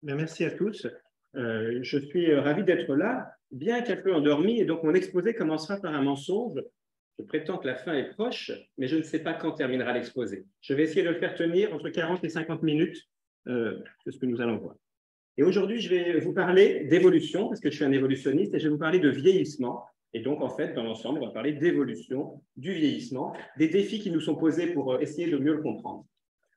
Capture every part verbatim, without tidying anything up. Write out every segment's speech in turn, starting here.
Bien, merci à tous. Euh, je suis ravi d'être là, bien qu'un peu endormi, et donc mon exposé commencera par un mensonge. Je prétends que la fin est proche, mais je ne sais pas quand terminera l'exposé. Je vais essayer de le faire tenir entre quarante et cinquante minutes, euh, c'est ce que nous allons voir. Et aujourd'hui, je vais vous parler d'évolution, parce que je suis un évolutionniste, et je vais vous parler de vieillissement. Et donc, en fait, dans l'ensemble, on va parler d'évolution, du vieillissement, des défis qui nous sont posés pour essayer de mieux le comprendre.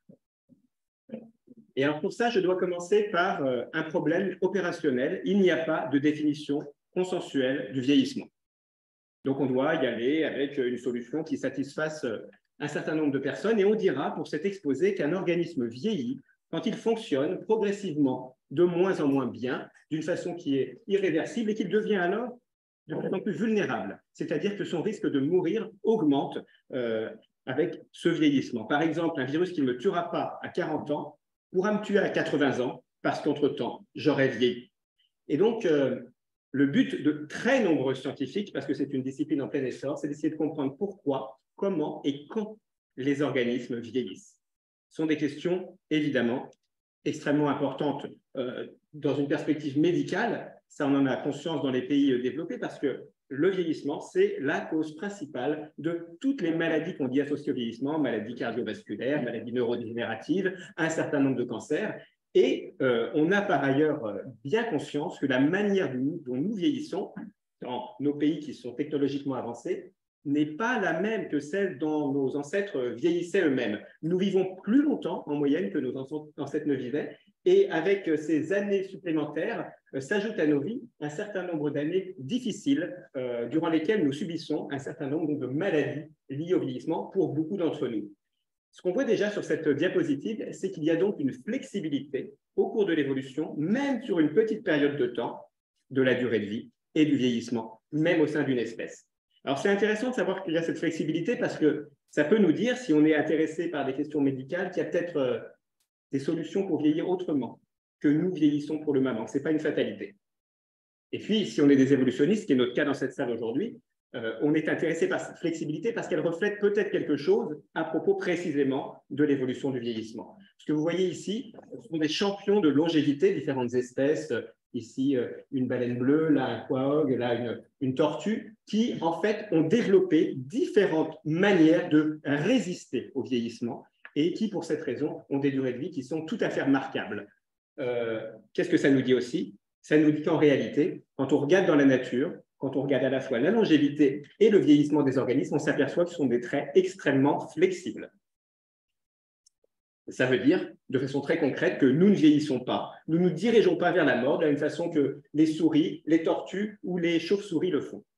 Et alors pour ça, je dois commencer par euh, un problème opérationnel. Il n'y a pas de définition consensuelle du vieillissement. Donc on doit y aller avec une solution qui satisfasse un certain nombre de personnes. Et on dira pour cet exposé qu'un organisme vieillit quand il fonctionne progressivement de moins en moins bien, d'une façon qui est irréversible et qu'il devient alors de plus en plus vulnérable. C'est-à-dire que son risque de mourir augmente euh, avec ce vieillissement. Par exemple, un virus qui ne me tuera pas à quarante ans pourra me tuer à quatre-vingts ans parce qu'entre-temps, j'aurais vieilli. Et donc, euh, le but de très nombreux scientifiques, parce que c'est une discipline en plein essor, c'est d'essayer de comprendre pourquoi, comment et quand les organismes vieillissent. Ce sont des questions, évidemment, extrêmement importantes euh, dans une perspective médicale. Ça, on en a conscience dans les pays développés parce que le vieillissement, c'est la cause principale de toutes les maladies qu'on dit associées au vieillissement, maladies cardiovasculaires, maladies neurodégénératives, un certain nombre de cancers. Et euh, on a par ailleurs bien conscience que la manière dont nous vieillissons dans nos pays qui sont technologiquement avancés n'est pas la même que celle dont nos ancêtres vieillissaient eux-mêmes. Nous vivons plus longtemps en moyenne que nos ancêtres ne vivaient, et avec ces années supplémentaires, euh, s'ajoute à nos vies un certain nombre d'années difficiles euh, durant lesquelles nous subissons un certain nombre de maladies liées au vieillissement pour beaucoup d'entre nous. Ce qu'on voit déjà sur cette diapositive, c'est qu'il y a donc une flexibilité au cours de l'évolution, même sur une petite période de temps, de la durée de vie et du vieillissement, même au sein d'une espèce. Alors, c'est intéressant de savoir qu'il y a cette flexibilité parce que ça peut nous dire, si on est intéressé par des questions médicales, qu'il y a peut-être euh, des solutions pour vieillir autrement que nous vieillissons pour le moment. Ce n'est pas une fatalité. Et puis, si on est des évolutionnistes, ce qui est notre cas dans cette salle aujourd'hui, euh, on est intéressé par cette flexibilité parce qu'elle reflète peut-être quelque chose à propos précisément de l'évolution du vieillissement. Ce que vous voyez ici, ce sont des champions de longévité, différentes espèces. Ici, une baleine bleue, là, un quahog, là, une, une tortue, qui, en fait, ont développé différentes manières de résister au vieillissement et qui, pour cette raison, ont des durées de vie qui sont tout à fait remarquables. Euh, Qu'est-ce que ça nous dit aussi? Ça nous dit qu'en réalité, quand on regarde dans la nature, quand on regarde à la fois la longévité et le vieillissement des organismes, on s'aperçoit que ce sont des traits extrêmement flexibles. Ça veut dire, de façon très concrète, que nous ne vieillissons pas. Nous ne nous dirigeons pas vers la mort de la même façon que les souris, les tortues ou les chauves-souris le font.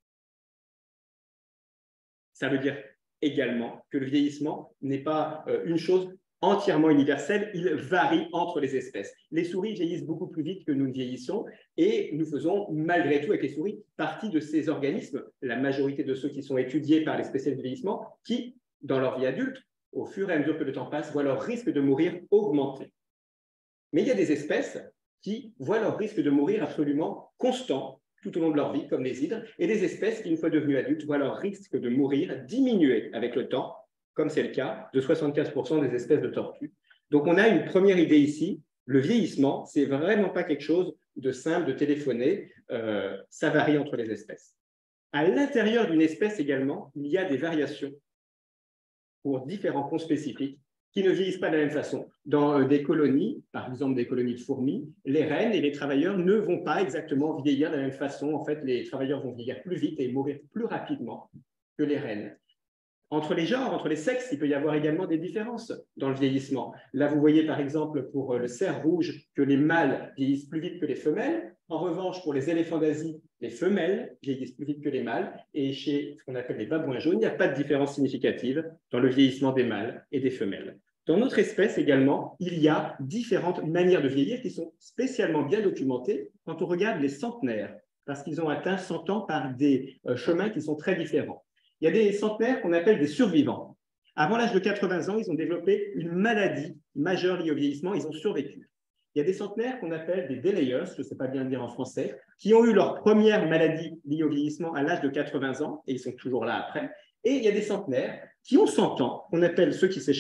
Ça veut dire également que le vieillissement n'est pas une chose entièrement universelle, il varie entre les espèces. Les souris vieillissent beaucoup plus vite que nous ne vieillissons et nous faisons, malgré tout, avec les souris, partie de ces organismes, la majorité de ceux qui sont étudiés par les spécialistes de vieillissement, qui, dans leur vie adulte, au fur et à mesure que le temps passe, voient leur risque de mourir augmenter. Mais il y a des espèces qui voient leur risque de mourir absolument constant tout au long de leur vie, comme les hydres, et des espèces qui, une fois devenues adultes, voient leur risque de mourir diminuer avec le temps, comme c'est le cas de soixante-quinze pour cent des espèces de tortues. Donc, on a une première idée ici. Le vieillissement, ce n'est vraiment pas quelque chose de simple, de téléphoner. Euh, ça varie entre les espèces. À l'intérieur d'une espèce également, il y a des variations pour différents comptes spécifiques qui ne vieillissent pas de la même façon. Dans des colonies, par exemple des colonies de fourmis, les reines et les travailleurs ne vont pas exactement vieillir de la même façon. En fait, les travailleurs vont vieillir plus vite et mourir plus rapidement que les reines. Entre les genres, entre les sexes, il peut y avoir également des différences dans le vieillissement. Là, vous voyez par exemple pour le cerf rouge que les mâles vieillissent plus vite que les femelles. En revanche, pour les éléphants d'Asie, les femelles vieillissent plus vite que les mâles. Et chez ce qu'on appelle les babouins jaunes, il n'y a pas de différence significative dans le vieillissement des mâles et des femelles. Dans notre espèce également, il y a différentes manières de vieillir qui sont spécialement bien documentées quand on regarde les centenaires, parce qu'ils ont atteint cent ans par des chemins qui sont très différents. Il y a des centenaires qu'on appelle des survivants. Avant l'âge de quatre-vingts ans, ils ont développé une maladie majeure liée au vieillissement, ils ont survécu. Il y a des centenaires qu'on appelle des delayers, je ne sais pas bien le dire en français, qui ont eu leur première maladie liée au vieillissement à l'âge de quatre-vingts ans, et ils sont toujours là après. Et il y a des centenaires qui ont cent ans, qu'on appelle ceux qui s'échappent,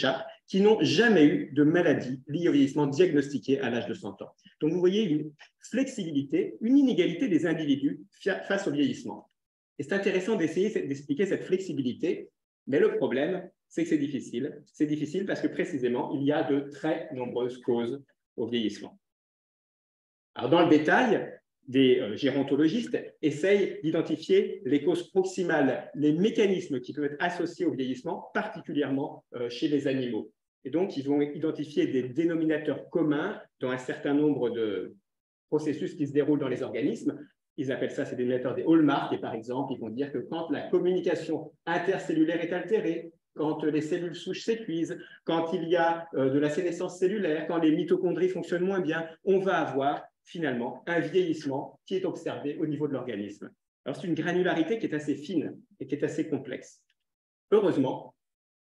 qui n'ont jamais eu de maladie liée au vieillissement diagnostiquée à l'âge de cent ans. Donc, vous voyez une flexibilité, une inégalité des individus face au vieillissement. Et c'est intéressant d'essayer d'expliquer cette flexibilité, mais le problème, c'est que c'est difficile. C'est difficile parce que précisément, il y a de très nombreuses causes au vieillissement. Alors, dans le détail, des euh, gérontologistes essayent d'identifier les causes proximales, les mécanismes qui peuvent être associés au vieillissement, particulièrement euh, chez les animaux. Et donc, ils vont identifier des dénominateurs communs dans un certain nombre de processus qui se déroulent dans les organismes. Ils appellent ça, ces dénominateurs des hallmarks, et par exemple, ils vont dire que quand la communication intercellulaire est altérée, quand les cellules souches s'épuisent, quand il y a euh, de la sénescence cellulaire, quand les mitochondries fonctionnent moins bien, on va avoir finalement un vieillissement qui est observé au niveau de l'organisme. Alors, c'est une granularité qui est assez fine et qui est assez complexe. Heureusement,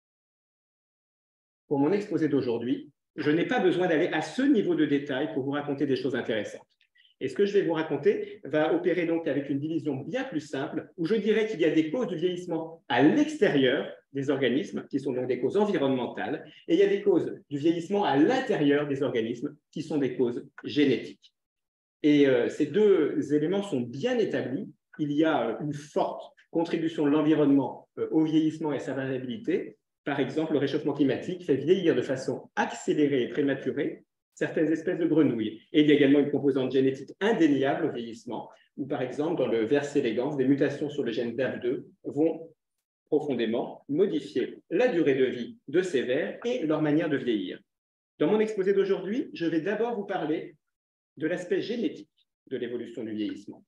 pour mon exposé d'aujourd'hui, je n'ai pas besoin d'aller à ce niveau de détail pour vous raconter des choses intéressantes. Et ce que je vais vous raconter va opérer donc avec une division bien plus simple, où je dirais qu'il y a des causes du vieillissement à l'extérieur des organismes, qui sont donc des causes environnementales, et il y a des causes du vieillissement à l'intérieur des organismes, qui sont des causes génétiques. Et euh, ces deux éléments sont bien établis. Il y a euh, une forte contribution de l'environnement euh, au vieillissement et à sa variabilité. Par exemple, le réchauffement climatique fait vieillir de façon accélérée et prématurée certaines espèces de grenouilles. Et il y a également une composante génétique indéniable au vieillissement, où par exemple, dans le vers elegans, des mutations sur le gène D A V deux vont profondément modifier la durée de vie de ces vers et leur manière de vieillir. Dans mon exposé d'aujourd'hui, je vais d'abord vous parler de l'aspect génétique de l'évolution du vieillissement.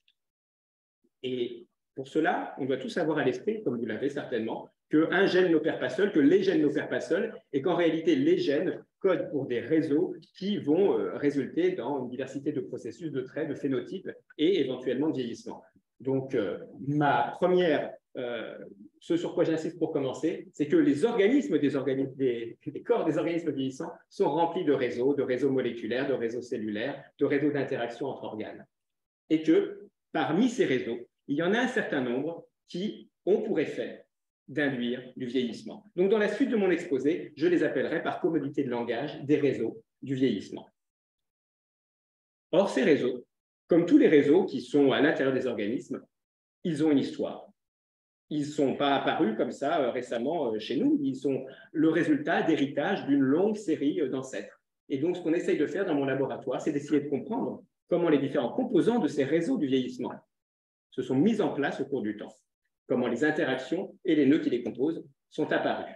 Et pour cela, on doit tous avoir à l'esprit, comme vous l'avez certainement, qu'un gène n'opère pas seul, que les gènes n'opèrent pas seuls, et qu'en réalité, les gènes codent pour des réseaux qui vont euh, résulter dans une diversité de processus, de traits, de phénotypes et éventuellement de vieillissement. Donc, euh, ma première, euh, ce sur quoi j'insiste pour commencer, c'est que les organismes, des, organismes des, des corps des organismes vieillissants sont remplis de réseaux, de réseaux moléculaires, de réseaux cellulaires, de réseaux d'interaction entre organes. Et que parmi ces réseaux, il y en a un certain nombre qui ont pour effet d'induire du vieillissement. Donc, dans la suite de mon exposé, je les appellerai par commodité de langage des réseaux du vieillissement. Or, ces réseaux, comme tous les réseaux qui sont à l'intérieur des organismes, ils ont une histoire. Ils ne sont pas apparus comme ça euh, récemment euh, chez nous, ils sont le résultat d'héritage d'une longue série euh, d'ancêtres. Et donc, ce qu'on essaye de faire dans mon laboratoire, c'est d'essayer de comprendre comment les différents composants de ces réseaux du vieillissement se sont mis en place au cours du temps, comment les interactions et les nœuds qui les composent sont apparus.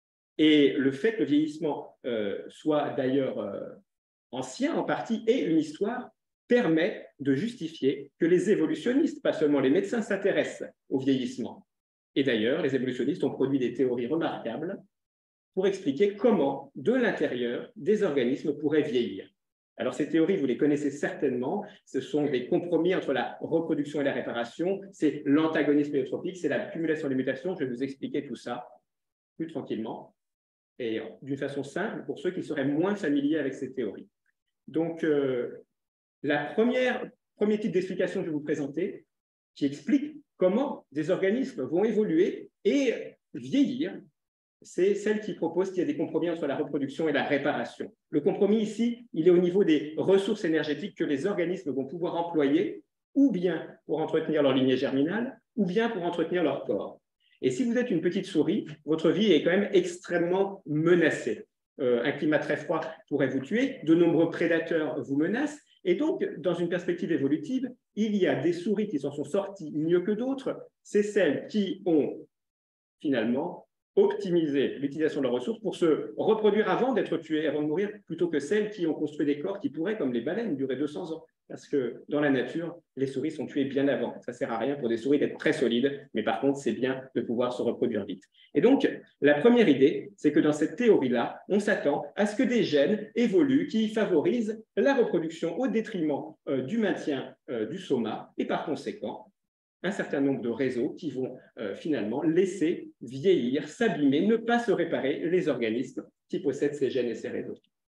Et le fait que le vieillissement euh, soit d'ailleurs euh, ancien en partie et une histoire permet de justifier que les évolutionnistes, pas seulement les médecins, s'intéressent au vieillissement. Et d'ailleurs, les évolutionnistes ont produit des théories remarquables pour expliquer comment, de l'intérieur, des organismes pourraient vieillir. Alors, ces théories, vous les connaissez certainement. Ce sont des compromis entre la reproduction et la réparation. C'est l'antagonisme éotropique, c'est la cumulation des mutations. Je vais vous expliquer tout ça plus tranquillement et d'une façon simple pour ceux qui seraient moins familiers avec ces théories. Donc, euh, la première, premier type d'explication que je vais vous présenter, qui explique comment des organismes vont évoluer et vieillir, c'est celle qui propose qu'il y a des compromis entre la reproduction et la réparation. Le compromis ici, il est au niveau des ressources énergétiques que les organismes vont pouvoir employer, ou bien pour entretenir leur lignée germinale, ou bien pour entretenir leur corps. Et si vous êtes une petite souris, votre vie est quand même extrêmement menacée. Euh, un climat très froid pourrait vous tuer, de nombreux prédateurs vous menacent, et donc, dans une perspective évolutive, il y a des souris qui s'en sont sorties mieux que d'autres, c'est celles qui ont finalement optimiser l'utilisation de leurs ressources pour se reproduire avant d'être tuées, avant de mourir, plutôt que celles qui ont construit des corps qui pourraient, comme les baleines, durer deux cents ans. Parce que dans la nature, les souris sont tuées bien avant. Ça ne sert à rien pour des souris d'être très solides, mais par contre, c'est bien de pouvoir se reproduire vite. Et donc, la première idée, c'est que dans cette théorie-là, on s'attend à ce que des gènes évoluent qui favorisent la reproduction au détriment euh, du maintien euh, du soma, et par conséquent, un certain nombre de réseaux qui vont euh, finalement laisser vieillir, s'abîmer, ne pas se réparer les organismes qui possèdent ces gènes et ces réseaux.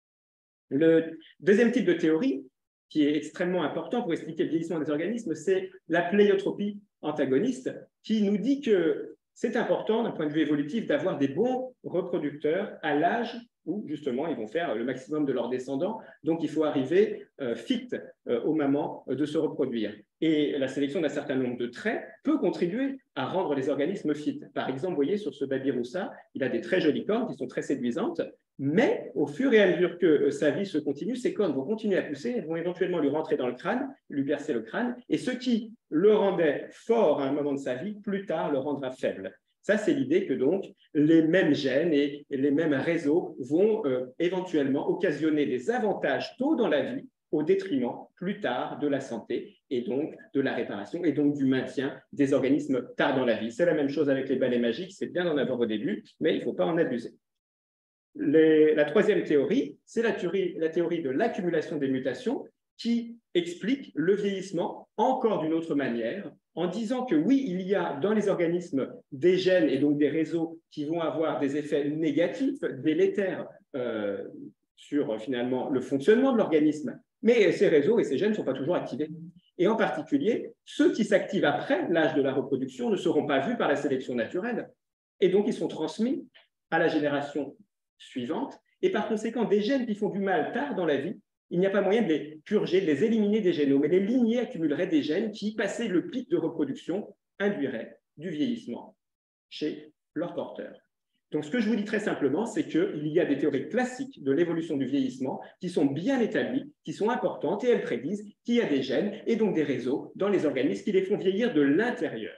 Le deuxième type de théorie, qui est extrêmement important pour expliquer le vieillissement des organismes, c'est la pléiotropie antagoniste, qui nous dit que c'est important d'un point de vue évolutif d'avoir des bons reproducteurs à l'âge où justement ils vont faire le maximum de leurs descendants. Donc il faut arriver euh, fit euh, au moment de se reproduire. Et la sélection d'un certain nombre de traits peut contribuer à rendre les organismes fit. Par exemple, vous voyez sur ce babiroussa, il a des très jolies cornes qui sont très séduisantes, mais au fur et à mesure que sa vie se continue, ces cornes vont continuer à pousser, elles vont éventuellement lui rentrer dans le crâne, lui percer le crâne, et ce qui le rendait fort à un moment de sa vie, plus tard le rendra faible. Ça, c'est l'idée que donc les mêmes gènes et les mêmes réseaux vont euh, éventuellement occasionner des avantages tôt dans la vie au détriment plus tard de la santé et donc de la réparation et donc du maintien des organismes tard dans la vie. C'est la même chose avec les balais magiques, c'est bien d'en avoir au début, mais il ne faut pas en abuser. Les, la troisième théorie, c'est la théorie, la théorie de l'accumulation des mutations qui explique le vieillissement encore d'une autre manière, en disant que oui, il y a dans les organismes des gènes et donc des réseaux qui vont avoir des effets négatifs, délétères euh, sur finalement le fonctionnement de l'organisme, mais ces réseaux et ces gènes ne sont pas toujours activés. Et en particulier, ceux qui s'activent après l'âge de la reproduction ne seront pas vus par la sélection naturelle, et donc ils sont transmis à la génération suivante, et par conséquent, des gènes qui font du mal tard dans la vie, il n'y a pas moyen de les purger, de les éliminer des génomes, et les lignées accumuleraient des gènes qui, passé le pic de reproduction, induiraient du vieillissement chez leurs porteurs. Donc, ce que je vous dis très simplement, c'est qu'il y a des théories classiques de l'évolution du vieillissement qui sont bien établies, qui sont importantes, et elles prédisent qu'il y a des gènes et donc des réseaux dans les organismes qui les font vieillir de l'intérieur.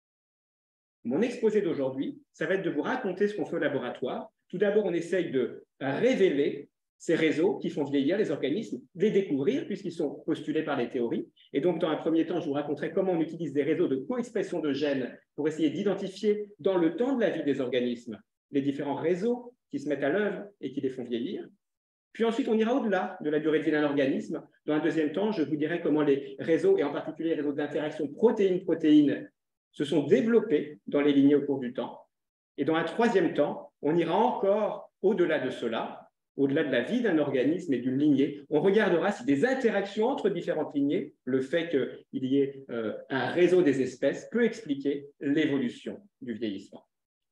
Mon exposé d'aujourd'hui, ça va être de vous raconter ce qu'on fait au laboratoire. Tout d'abord, on essaye de révéler ces réseaux qui font vieillir les organismes, les découvrir puisqu'ils sont postulés par les théories. Et donc, dans un premier temps, je vous raconterai comment on utilise des réseaux de coexpression de gènes pour essayer d'identifier dans le temps de la vie des organismes les différents réseaux qui se mettent à l'œuvre et qui les font vieillir. Puis ensuite, on ira au-delà de la durée de vie d'un organisme. Dans un deuxième temps, je vous dirai comment les réseaux, et en particulier les réseaux d'interaction protéine-protéine, se sont développés dans les lignées au cours du temps. Et dans un troisième temps, on ira encore au-delà de cela, au-delà de la vie d'un organisme et d'une lignée. On regardera si des interactions entre différentes lignées, le fait qu'il y ait euh, un réseau des espèces, peut expliquer l'évolution du vieillissement.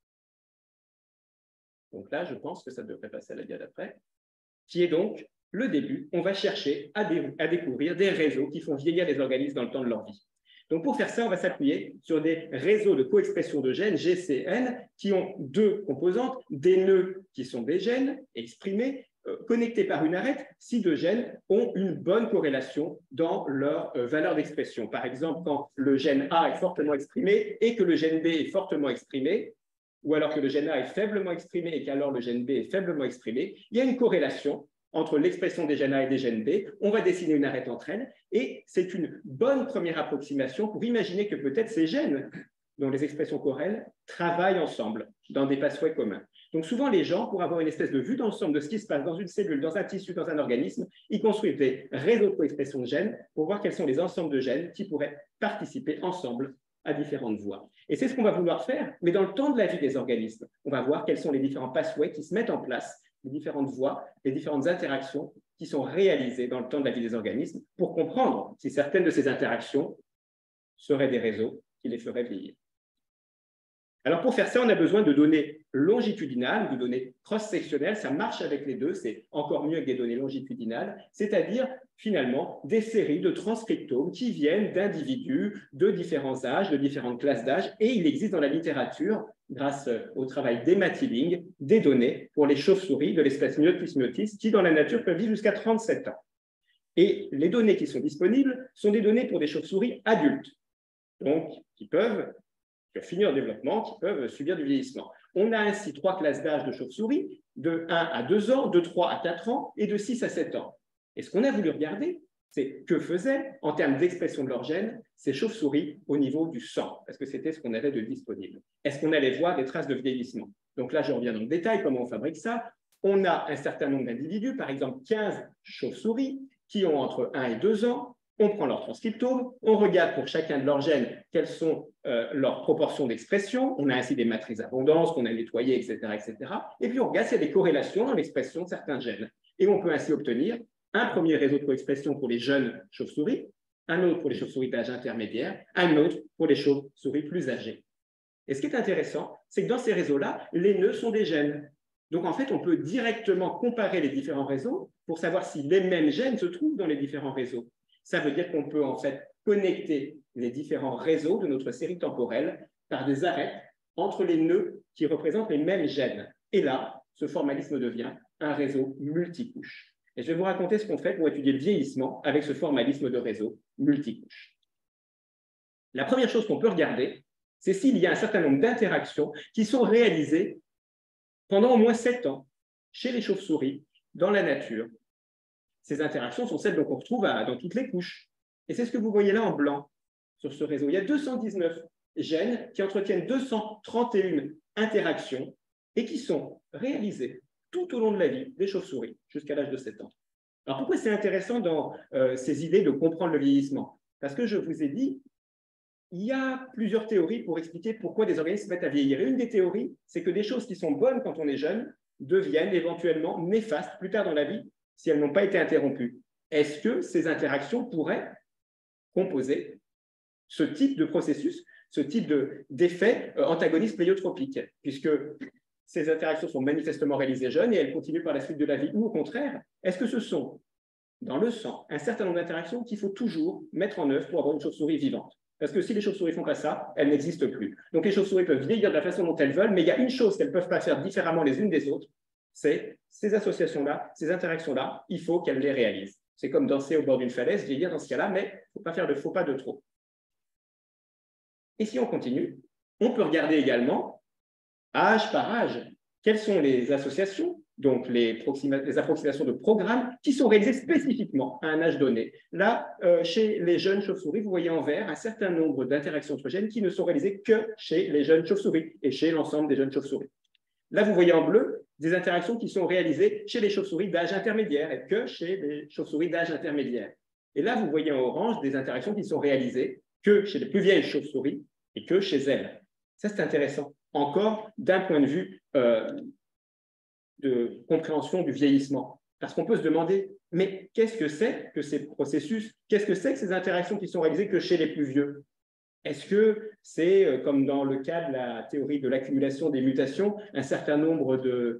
Donc là, je pense que ça devrait passer à la diapo d'après, qui est donc le début. On va chercher à, dé à découvrir des réseaux qui font vieillir les organismes dans le temps de leur vie. Donc, pour faire ça, on va s'appuyer sur des réseaux de coexpression de gènes, G C N, qui ont deux composantes, des nœuds qui sont des gènes exprimés, euh, connectés par une arête, si deux gènes ont une bonne corrélation dans leur euh, valeur d'expression. Par exemple, quand le gène A est fortement exprimé et que le gène B est fortement exprimé, ou alors que le gène A est faiblement exprimé et qu'alors le gène B est faiblement exprimé, il y a une corrélation entre l'expression des gènes A et des gènes B. On va dessiner une arête entre elles et c'est une bonne première approximation pour imaginer que peut-être ces gènes dont les expressions corrèlent travaillent ensemble dans des pathways communs. Donc souvent les gens, pour avoir une espèce de vue d'ensemble de ce qui se passe dans une cellule, dans un tissu, dans un organisme, ils construisent des réseaux de coexpression de gènes pour voir quels sont les ensembles de gènes qui pourraient participer ensemble à différentes voies. Et c'est ce qu'on va vouloir faire, mais dans le temps de la vie des organismes. On va voir quels sont les différents pathways qui se mettent en place, les différentes voies, les différentes interactions qui sont réalisées dans le temps de la vie des organismes pour comprendre si certaines de ces interactions seraient des réseaux qui les feraient vieillir. Alors pour faire ça, on a besoin de données longitudinales, de données cross-sectionnelles. Ça marche avec les deux, c'est encore mieux avec des données longitudinales, c'est-à-dire finalement des séries de transcriptomes qui viennent d'individus de différents âges, de différentes classes d'âge, et il existe dans la littérature, grâce au travail d'Emma-Tilling, des données pour les chauves-souris de l'espèce Myotis myotis qui dans la nature peuvent vivre jusqu'à trente-sept ans. Et les données qui sont disponibles sont des données pour des chauves-souris adultes, donc qui peuvent qui ont fini leur développement, qui peuvent subir du vieillissement. On a ainsi trois classes d'âge de chauves-souris, de un à deux ans, de trois à quatre ans et de six à sept ans. Et ce qu'on a voulu regarder, c'est que faisaient, en termes d'expression de leurs gènes, ces chauves-souris au niveau du sang, parce que c'était ce qu'on avait de disponible. Est-ce qu'on allait voir des traces de vieillissement? Donc là, je reviens dans le détail, comment on fabrique ça. On a un certain nombre d'individus, par exemple quinze chauves-souris, qui ont entre un et deux ans. On prend leur transcriptome, on regarde pour chacun de leurs gènes quelles sont euh, leurs proportions d'expression. On a ainsi des matrices abondance qu'on a nettoyées, et cetera, et cetera. Et puis on regarde s'il y a des corrélations dans l'expression de certains gènes. Et on peut ainsi obtenir un premier réseau de coexpression pour les jeunes chauves-souris, un autre pour les chauves-souris d'âge intermédiaire, un autre pour les chauves-souris plus âgées. Et ce qui est intéressant, c'est que dans ces réseaux-là, les nœuds sont des gènes. Donc, en fait, on peut directement comparer les différents réseaux pour savoir si les mêmes gènes se trouvent dans les différents réseaux. Ça veut dire qu'on peut, en fait, connecter les différents réseaux de notre série temporelle par des arêtes entre les nœuds qui représentent les mêmes gènes. Et là, ce formalisme devient un réseau multicouche. Et je vais vous raconter ce qu'on fait pour étudier le vieillissement avec ce formalisme de réseau multicouche. La première chose qu'on peut regarder, c'est s'il y a un certain nombre d'interactions qui sont réalisées pendant au moins sept ans chez les chauves-souris dans la nature. Ces interactions sont celles qu'on retrouve à, dans toutes les couches. Et c'est ce que vous voyez là en blanc sur ce réseau. Il y a deux cent dix-neuf gènes qui entretiennent deux cent trente et une interactions et qui sont réalisées tout au long de la vie des chauves-souris jusqu'à l'âge de sept ans. Alors pourquoi c'est intéressant dans euh, ces idées de comprendre le vieillissement? Parce que je vous ai dit, il y a plusieurs théories pour expliquer pourquoi des organismes se mettent à vieillir. Et une des théories, c'est que des choses qui sont bonnes quand on est jeune deviennent éventuellement néfastes plus tard dans la vie si elles n'ont pas été interrompues. Est-ce que ces interactions pourraient composer ce type de processus, ce type d'effet euh, antagoniste pléiotropique, puisque ces interactions sont manifestement réalisées jeunes et elles continuent par la suite de la vie, ou au contraire, est-ce que ce sont, dans le sang, un certain nombre d'interactions qu'il faut toujours mettre en œuvre pour avoir une chauve-souris vivante? Parce que si les chauves-souris ne font pas ça, elles n'existent plus. Donc les chauves-souris peuvent vieillir de la façon dont elles veulent, mais il y a une chose qu'elles ne peuvent pas faire différemment les unes des autres, c'est ces associations-là, ces interactions-là, il faut qu'elles les réalisent. C'est comme danser au bord d'une falaise, vieillir dans ce cas-là, mais il ne faut pas faire de faux pas de trop. Et si on continue, on peut regarder également, âge par âge, quelles sont les associations, donc les, les approximations de programmes qui sont réalisées spécifiquement à un âge donné. Là, euh, chez les jeunes chauves-souris, vous voyez en vert un certain nombre d'interactions entre gènes qui ne sont réalisées que chez les jeunes chauves-souris et chez l'ensemble des jeunes chauves-souris. Là, vous voyez en bleu des interactions qui sont réalisées chez les chauves-souris d'âge intermédiaire et que chez les chauves-souris d'âge intermédiaire. Et là, vous voyez en orange des interactions qui sont réalisées que chez les plus vieilles chauves-souris et que chez elles. Ça, c'est intéressant. Encore d'un point de vue euh, de compréhension du vieillissement. Parce qu'on peut se demander, mais qu'est-ce que c'est que ces processus? Qu'est-ce que c'est que ces interactions qui sont réalisées que chez les plus vieux? Est-ce que c'est, comme dans le cas de la théorie de l'accumulation des mutations, un certain nombre de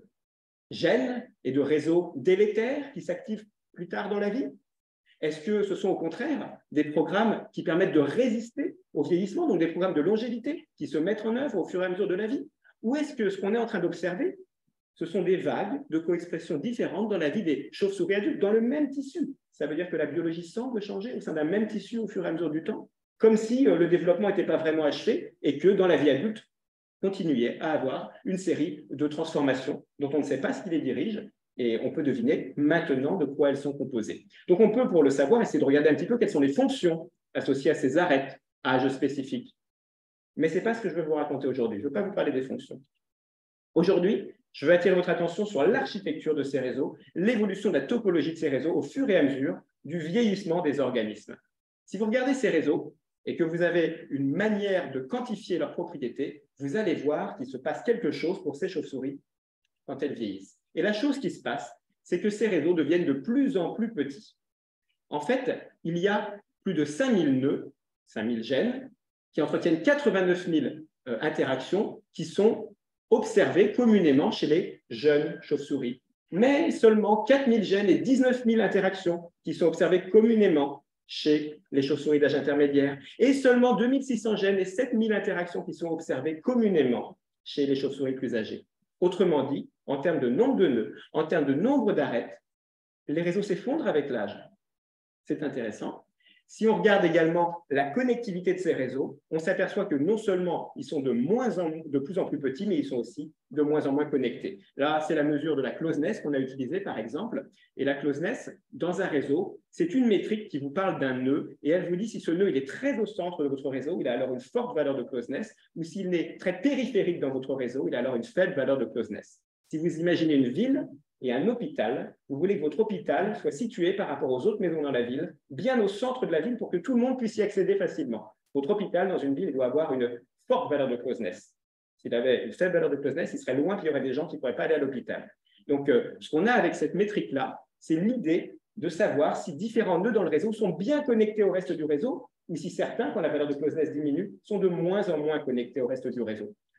gènes et de réseaux délétères qui s'activent plus tard dans la vie? Est-ce que ce sont au contraire des programmes qui permettent de résister au vieillissement, donc des programmes de longévité qui se mettent en œuvre au fur et à mesure de la vie? Ou est-ce que ce qu'on est en train d'observer, ce sont des vagues de coexpression différentes dans la vie des chauves-souris adultes, dans le même tissu? Ça veut dire que la biologie semble changer au sein d'un même tissu au fur et à mesure du temps, comme si le développement n'était pas vraiment achevé et que dans la vie adulte, continuait à avoir une série de transformations dont on ne sait pas ce qui les dirige et on peut deviner maintenant de quoi elles sont composées. Donc on peut, pour le savoir, essayer de regarder un petit peu quelles sont les fonctions associées à ces arêtes à âge spécifique. Mais ce n'est pas ce que je veux vous raconter aujourd'hui. Je ne veux pas vous parler des fonctions. Aujourd'hui, je veux attirer votre attention sur l'architecture de ces réseaux, l'évolution de la topologie de ces réseaux au fur et à mesure du vieillissement des organismes. Si vous regardez ces réseaux et que vous avez une manière de quantifier leurs propriétés, vous allez voir qu'il se passe quelque chose pour ces chauves-souris quand elles vieillissent. Et la chose qui se passe, c'est que ces réseaux deviennent de plus en plus petits. En fait, il y a plus de cinq mille nœuds, cinq mille gènes, qui entretiennent quatre-vingt-neuf mille euh, interactions qui sont observées communément chez les jeunes chauves-souris. Mais seulement quatre mille gènes et dix-neuf mille interactions qui sont observées communément chez les chauves-souris d'âge intermédiaire. Et seulement deux mille six cents gènes et sept mille interactions qui sont observées communément chez les chauves-souris plus âgées. Autrement dit, en termes de nombre de nœuds, en termes de nombre d'arêtes, les réseaux s'effondrent avec l'âge. C'est intéressant. Si on regarde également la connectivité de ces réseaux, on s'aperçoit que non seulement ils sont de, moins en, de plus en plus petits, mais ils sont aussi de moins en moins connectés. Là, c'est la mesure de la closeness qu'on a utilisée, par exemple. Et la closeness, dans un réseau, c'est une métrique qui vous parle d'un nœud, et elle vous dit si ce nœud il est très au centre de votre réseau, il a alors une forte valeur de closeness, ou s'il est très périphérique dans votre réseau, il a alors une faible valeur de closeness. Si vous imaginez une ville et un hôpital, vous voulez que votre hôpital soit situé par rapport aux autres maisons dans la ville, bien au centre de la ville pour que tout le monde puisse y accéder facilement. Votre hôpital dans une ville doit avoir une forte valeur de closeness. S'il avait une faible valeur de closeness, il serait loin qu'il y aurait des gens qui ne pourraient pas aller à l'hôpital. Donc, euh, ce qu'on a avec cette métrique-là, c'est l'idée de savoir si différents nœuds dans le réseau sont bien connectés au reste du réseau ou si certains, quand la valeur de closeness diminue, sont de moins en moins connectés au reste du réseau.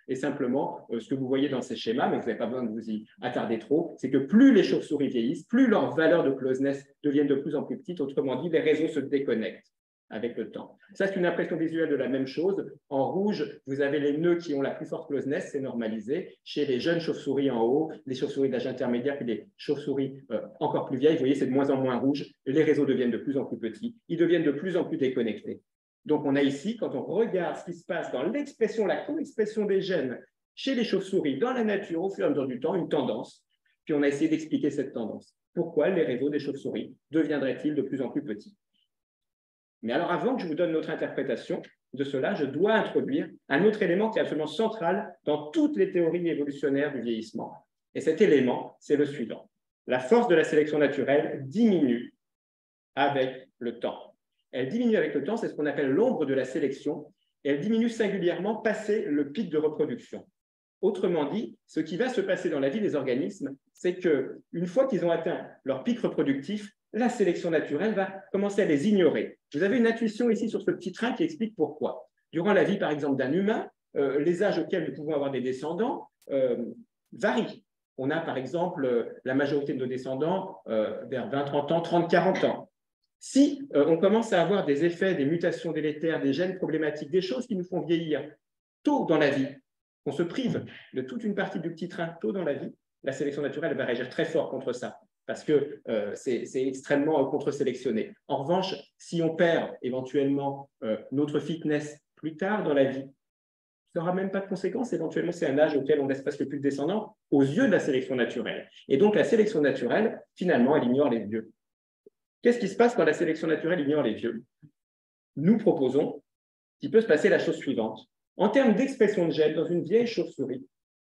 Et simplement, euh, ce que vous voyez dans ces schémas, mais vous n'avez pas besoin de vous y attarder trop, c'est que plus les chauves-souris vieillissent, plus leurs valeurs de closeness deviennent de plus en plus petites. Autrement dit, les réseaux se déconnectent avec le temps. Ça, c'est une impression visuelle de la même chose. En rouge, vous avez les nœuds qui ont la plus forte closeness, c'est normalisé. Chez les jeunes chauves-souris en haut, les chauves-souris d'âge intermédiaire, puis les chauves-souris euh, encore plus vieilles, vous voyez, c'est de moins en moins rouge. Les réseaux deviennent de plus en plus petits. Ils deviennent de plus en plus déconnectés. Donc, on a ici, quand on regarde ce qui se passe dans l'expression, la co-expression des gènes chez les chauves-souris dans la nature au fur et à mesure du temps, une tendance. Puis, on a essayé d'expliquer cette tendance. Pourquoi les réseaux des chauves-souris deviendraient-ils de plus en plus petits? Mais alors, avant que je vous donne notre interprétation de cela, je dois introduire un autre élément qui est absolument central dans toutes les théories évolutionnaires du vieillissement. Et cet élément, c'est le suivant. La force de la sélection naturelle diminue avec le temps. Elle diminue avec le temps, c'est ce qu'on appelle l'ombre de la sélection, et elle diminue singulièrement passé le pic de reproduction. Autrement dit, ce qui va se passer dans la vie des organismes, c'est qu'une fois qu'ils ont atteint leur pic reproductif, la sélection naturelle va commencer à les ignorer. Vous avez une intuition ici sur ce petit train qui explique pourquoi. Durant la vie, par exemple, d'un humain, euh, les âges auxquels nous pouvons avoir des descendants euh, varient. On a, par exemple, euh, la majorité de nos descendants euh, vers vingt, trente ans, trente, quarante ans. Si euh, on commence à avoir des effets, des mutations délétères, des gènes problématiques, des choses qui nous font vieillir tôt dans la vie, on se prive de toute une partie du petit train tôt dans la vie, la sélection naturelle va réagir très fort contre ça, parce que euh, c'est extrêmement euh, contre-sélectionné. En revanche, si on perd éventuellement euh, notre fitness plus tard dans la vie, ça n'aura même pas de conséquences. Éventuellement, c'est un âge auquel on laisse presque plus de descendants aux yeux de la sélection naturelle. Et donc, la sélection naturelle, finalement, elle ignore les vieux. Qu'est-ce qui se passe quand la sélection naturelle ignore les vieux? Nous proposons qu'il peut se passer la chose suivante. En termes d'expression de gènes dans une vieille chauve-souris,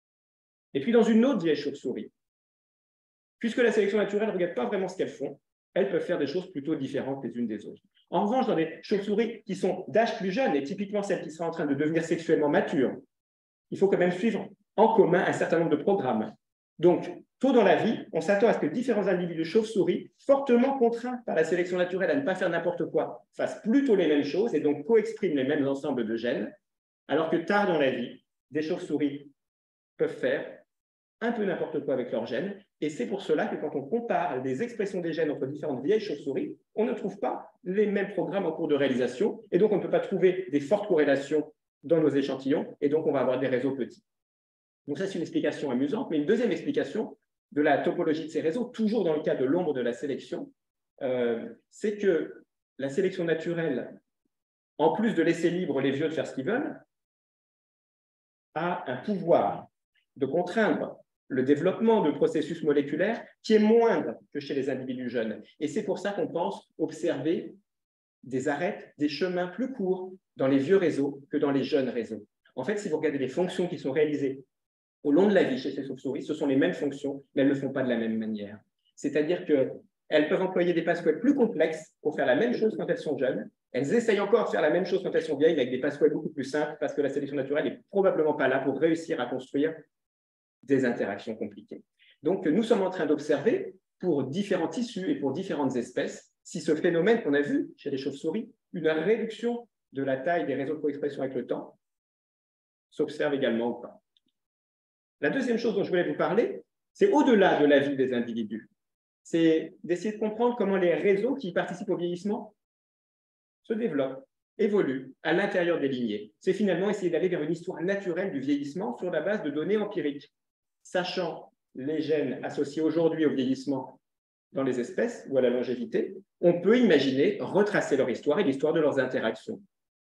et puis dans une autre vieille chauve-souris, puisque la sélection naturelle ne regarde pas vraiment ce qu'elles font, elles peuvent faire des choses plutôt différentes les unes des autres. En revanche, dans des chauves-souris qui sont d'âge plus jeune, et typiquement celles qui sont en train de devenir sexuellement matures, il faut quand même suivre en commun un certain nombre de programmes. Donc, tôt dans la vie, on s'attend à ce que différents individus chauves-souris, fortement contraints par la sélection naturelle à ne pas faire n'importe quoi, fassent plutôt les mêmes choses et donc co-expriment les mêmes ensembles de gènes, alors que tard dans la vie, des chauves-souris peuvent faire un peu n'importe quoi avec leurs gènes. Et c'est pour cela que quand on compare les expressions des gènes entre différentes vieilles chauves-souris, on ne trouve pas les mêmes programmes en cours de réalisation. Et donc, on ne peut pas trouver des fortes corrélations dans nos échantillons. Et donc, on va avoir des réseaux petits. Donc, ça, c'est une explication amusante. Mais une deuxième explication de la topologie de ces réseaux, toujours dans le cas de l'ombre de la sélection, euh, c'est que la sélection naturelle, en plus de laisser libre les vieux de faire ce qu'ils veulent, a un pouvoir de contraindre le développement de processus moléculaires qui est moindre que chez les individus jeunes. Et c'est pour ça qu'on pense observer des arêtes, des chemins plus courts dans les vieux réseaux que dans les jeunes réseaux. En fait, si vous regardez les fonctions qui sont réalisées au long de la vie chez ces chauves-souris, ce sont les mêmes fonctions, mais elles ne le font pas de la même manière. C'est-à-dire qu'elles peuvent employer des passerelles plus complexes pour faire la même chose quand elles sont jeunes. Elles essayent encore de faire la même chose quand elles sont vieilles avec des passerelles beaucoup plus simples parce que la sélection naturelle n'est probablement pas là pour réussir à construire des interactions compliquées. Donc, nous sommes en train d'observer pour différents tissus et pour différentes espèces si ce phénomène qu'on a vu chez les chauves-souris, une réduction de la taille des réseaux de co-expression avec le temps, s'observe également ou pas. La deuxième chose dont je voulais vous parler, c'est au-delà de la vie des individus. C'est d'essayer de comprendre comment les réseaux qui participent au vieillissement se développent, évoluent à l'intérieur des lignées. C'est finalement essayer d'aller vers une histoire naturelle du vieillissement sur la base de données empiriques. Sachant les gènes associés aujourd'hui au vieillissement dans les espèces ou à la longévité, on peut imaginer retracer leur histoire et l'histoire de leurs interactions.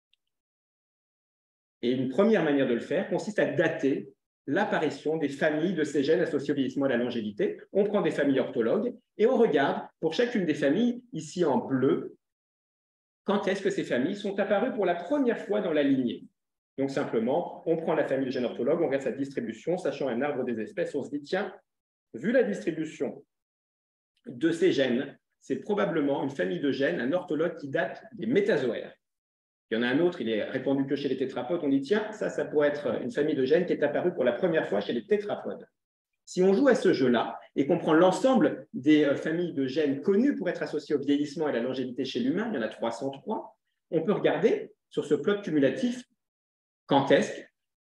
Et une première manière de le faire consiste à dater l'apparition des familles de ces gènes associés au vieillissement et à la longévité. On prend des familles orthologues et on regarde pour chacune des familles, ici en bleu, quand est-ce que ces familles sont apparues pour la première fois dans la lignée. Donc, simplement, on prend la famille de gènes orthologues, on regarde sa distribution, sachant un arbre des espèces, on se dit, tiens, vu la distribution de ces gènes, c'est probablement une famille de gènes, un orthologue qui date des métazoaires. Il y en a un autre, il est répandu que chez les tétrapodes, on dit, tiens, ça, ça pourrait être une famille de gènes qui est apparue pour la première fois chez les tétrapodes. Si on joue à ce jeu-là et qu'on prend l'ensemble des familles de gènes connues pour être associées au vieillissement et à la longévité chez l'humain, il y en a trois cent trois, on peut regarder sur ce plot cumulatif quand est-ce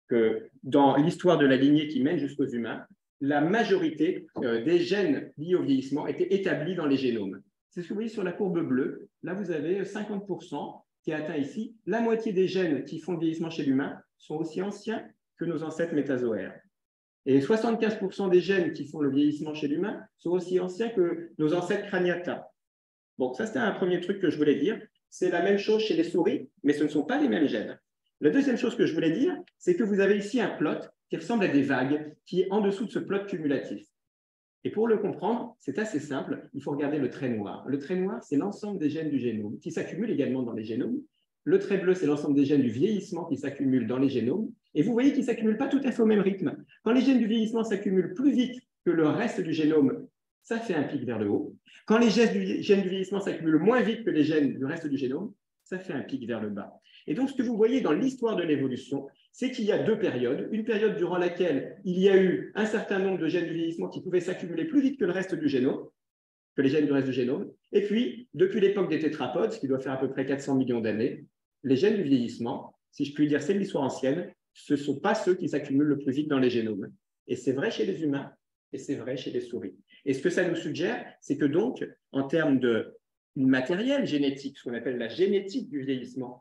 que dans l'histoire de la lignée qui mène jusqu'aux humains, la majorité euh, des gènes liés au vieillissement étaient établis dans les génomes. C'est ce que vous voyez sur la courbe bleue. Là, vous avez cinquante pour cent qui est atteint ici. La moitié des gènes qui font le vieillissement chez l'humain sont aussi anciens que nos ancêtres métazoaires. Et soixante-quinze pour cent des gènes qui font le vieillissement chez l'humain sont aussi anciens que nos ancêtres Craniata. Bon, ça, c'était un premier truc que je voulais dire. C'est la même chose chez les souris, mais ce ne sont pas les mêmes gènes. La deuxième chose que je voulais dire, c'est que vous avez ici un plot qui ressemble à des vagues, qui est en dessous de ce plot cumulatif. Et pour le comprendre, c'est assez simple, il faut regarder le trait noir. Le trait noir, c'est l'ensemble des gènes du génome, qui s'accumulent également dans les génomes. Le trait bleu, c'est l'ensemble des gènes du vieillissement qui s'accumulent dans les génomes. Et vous voyez qu'ils ne s'accumulent pas tout à fait au même rythme. Quand les gènes du vieillissement s'accumulent plus vite que le reste du génome, ça fait un pic vers le haut. Quand les gènes du, gènes du vieillissement s'accumulent moins vite que les gènes du reste du génome, ça fait un pic vers le bas. Et donc, ce que vous voyez dans l'histoire de l'évolution, c'est qu'il y a deux périodes. Une période durant laquelle il y a eu un certain nombre de gènes du vieillissement qui pouvaient s'accumuler plus vite que le reste du génome, que les gènes du reste du génome. Et puis, depuis l'époque des tétrapodes, ce qui doit faire à peu près quatre cents millions d'années, les gènes du vieillissement, si je puis dire, c'est l'histoire ancienne, ce ne sont pas ceux qui s'accumulent le plus vite dans les génomes. Et c'est vrai chez les humains, et c'est vrai chez les souris. Et ce que ça nous suggère, c'est que donc, en termes de matériel génétique, ce qu'on appelle la génétique du vieillissement,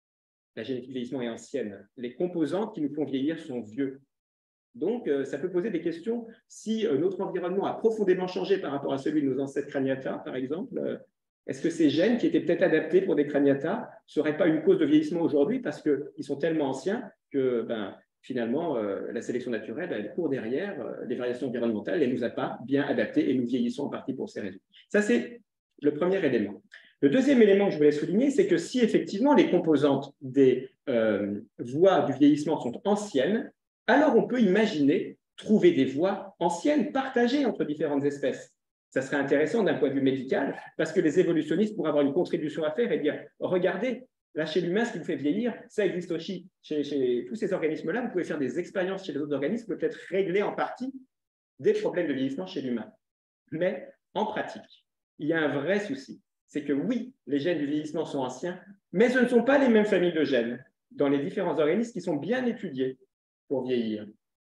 la génétique du vieillissement est ancienne. Les composantes qui nous font vieillir sont vieux. Donc, euh, ça peut poser des questions si euh, notre environnement a profondément changé par rapport à celui de nos ancêtres Craniata, par exemple. Euh, est-ce que ces gènes qui étaient peut-être adaptés pour des Craniata ne seraient pas une cause de vieillissement aujourd'hui parce qu'ils sont tellement anciens que ben, finalement, euh, la sélection naturelle, elle court derrière, euh, les variations environnementales, elle ne nous a pas bien adaptés et nous vieillissons en partie pour ces raisons. Ça, c'est le premier élément. Le deuxième élément que je voulais souligner, c'est que si effectivement les composantes des euh, voies du vieillissement sont anciennes, alors on peut imaginer trouver des voies anciennes partagées entre différentes espèces. Ça serait intéressant d'un point de vue médical, parce que les évolutionnistes pourraient avoir une contribution à faire et dire, regardez, là chez l'humain, ce qui nous fait vieillir, ça existe aussi chez, chez tous ces organismes-là. Vous pouvez faire des expériences chez les autres organismes, peut-être régler en partie des problèmes de vieillissement chez l'humain. Mais en pratique, il y a un vrai souci. C'est que oui, les gènes du vieillissement sont anciens, mais ce ne sont pas les mêmes familles de gènes dans les différents organismes qui sont bien étudiés pour vieillir.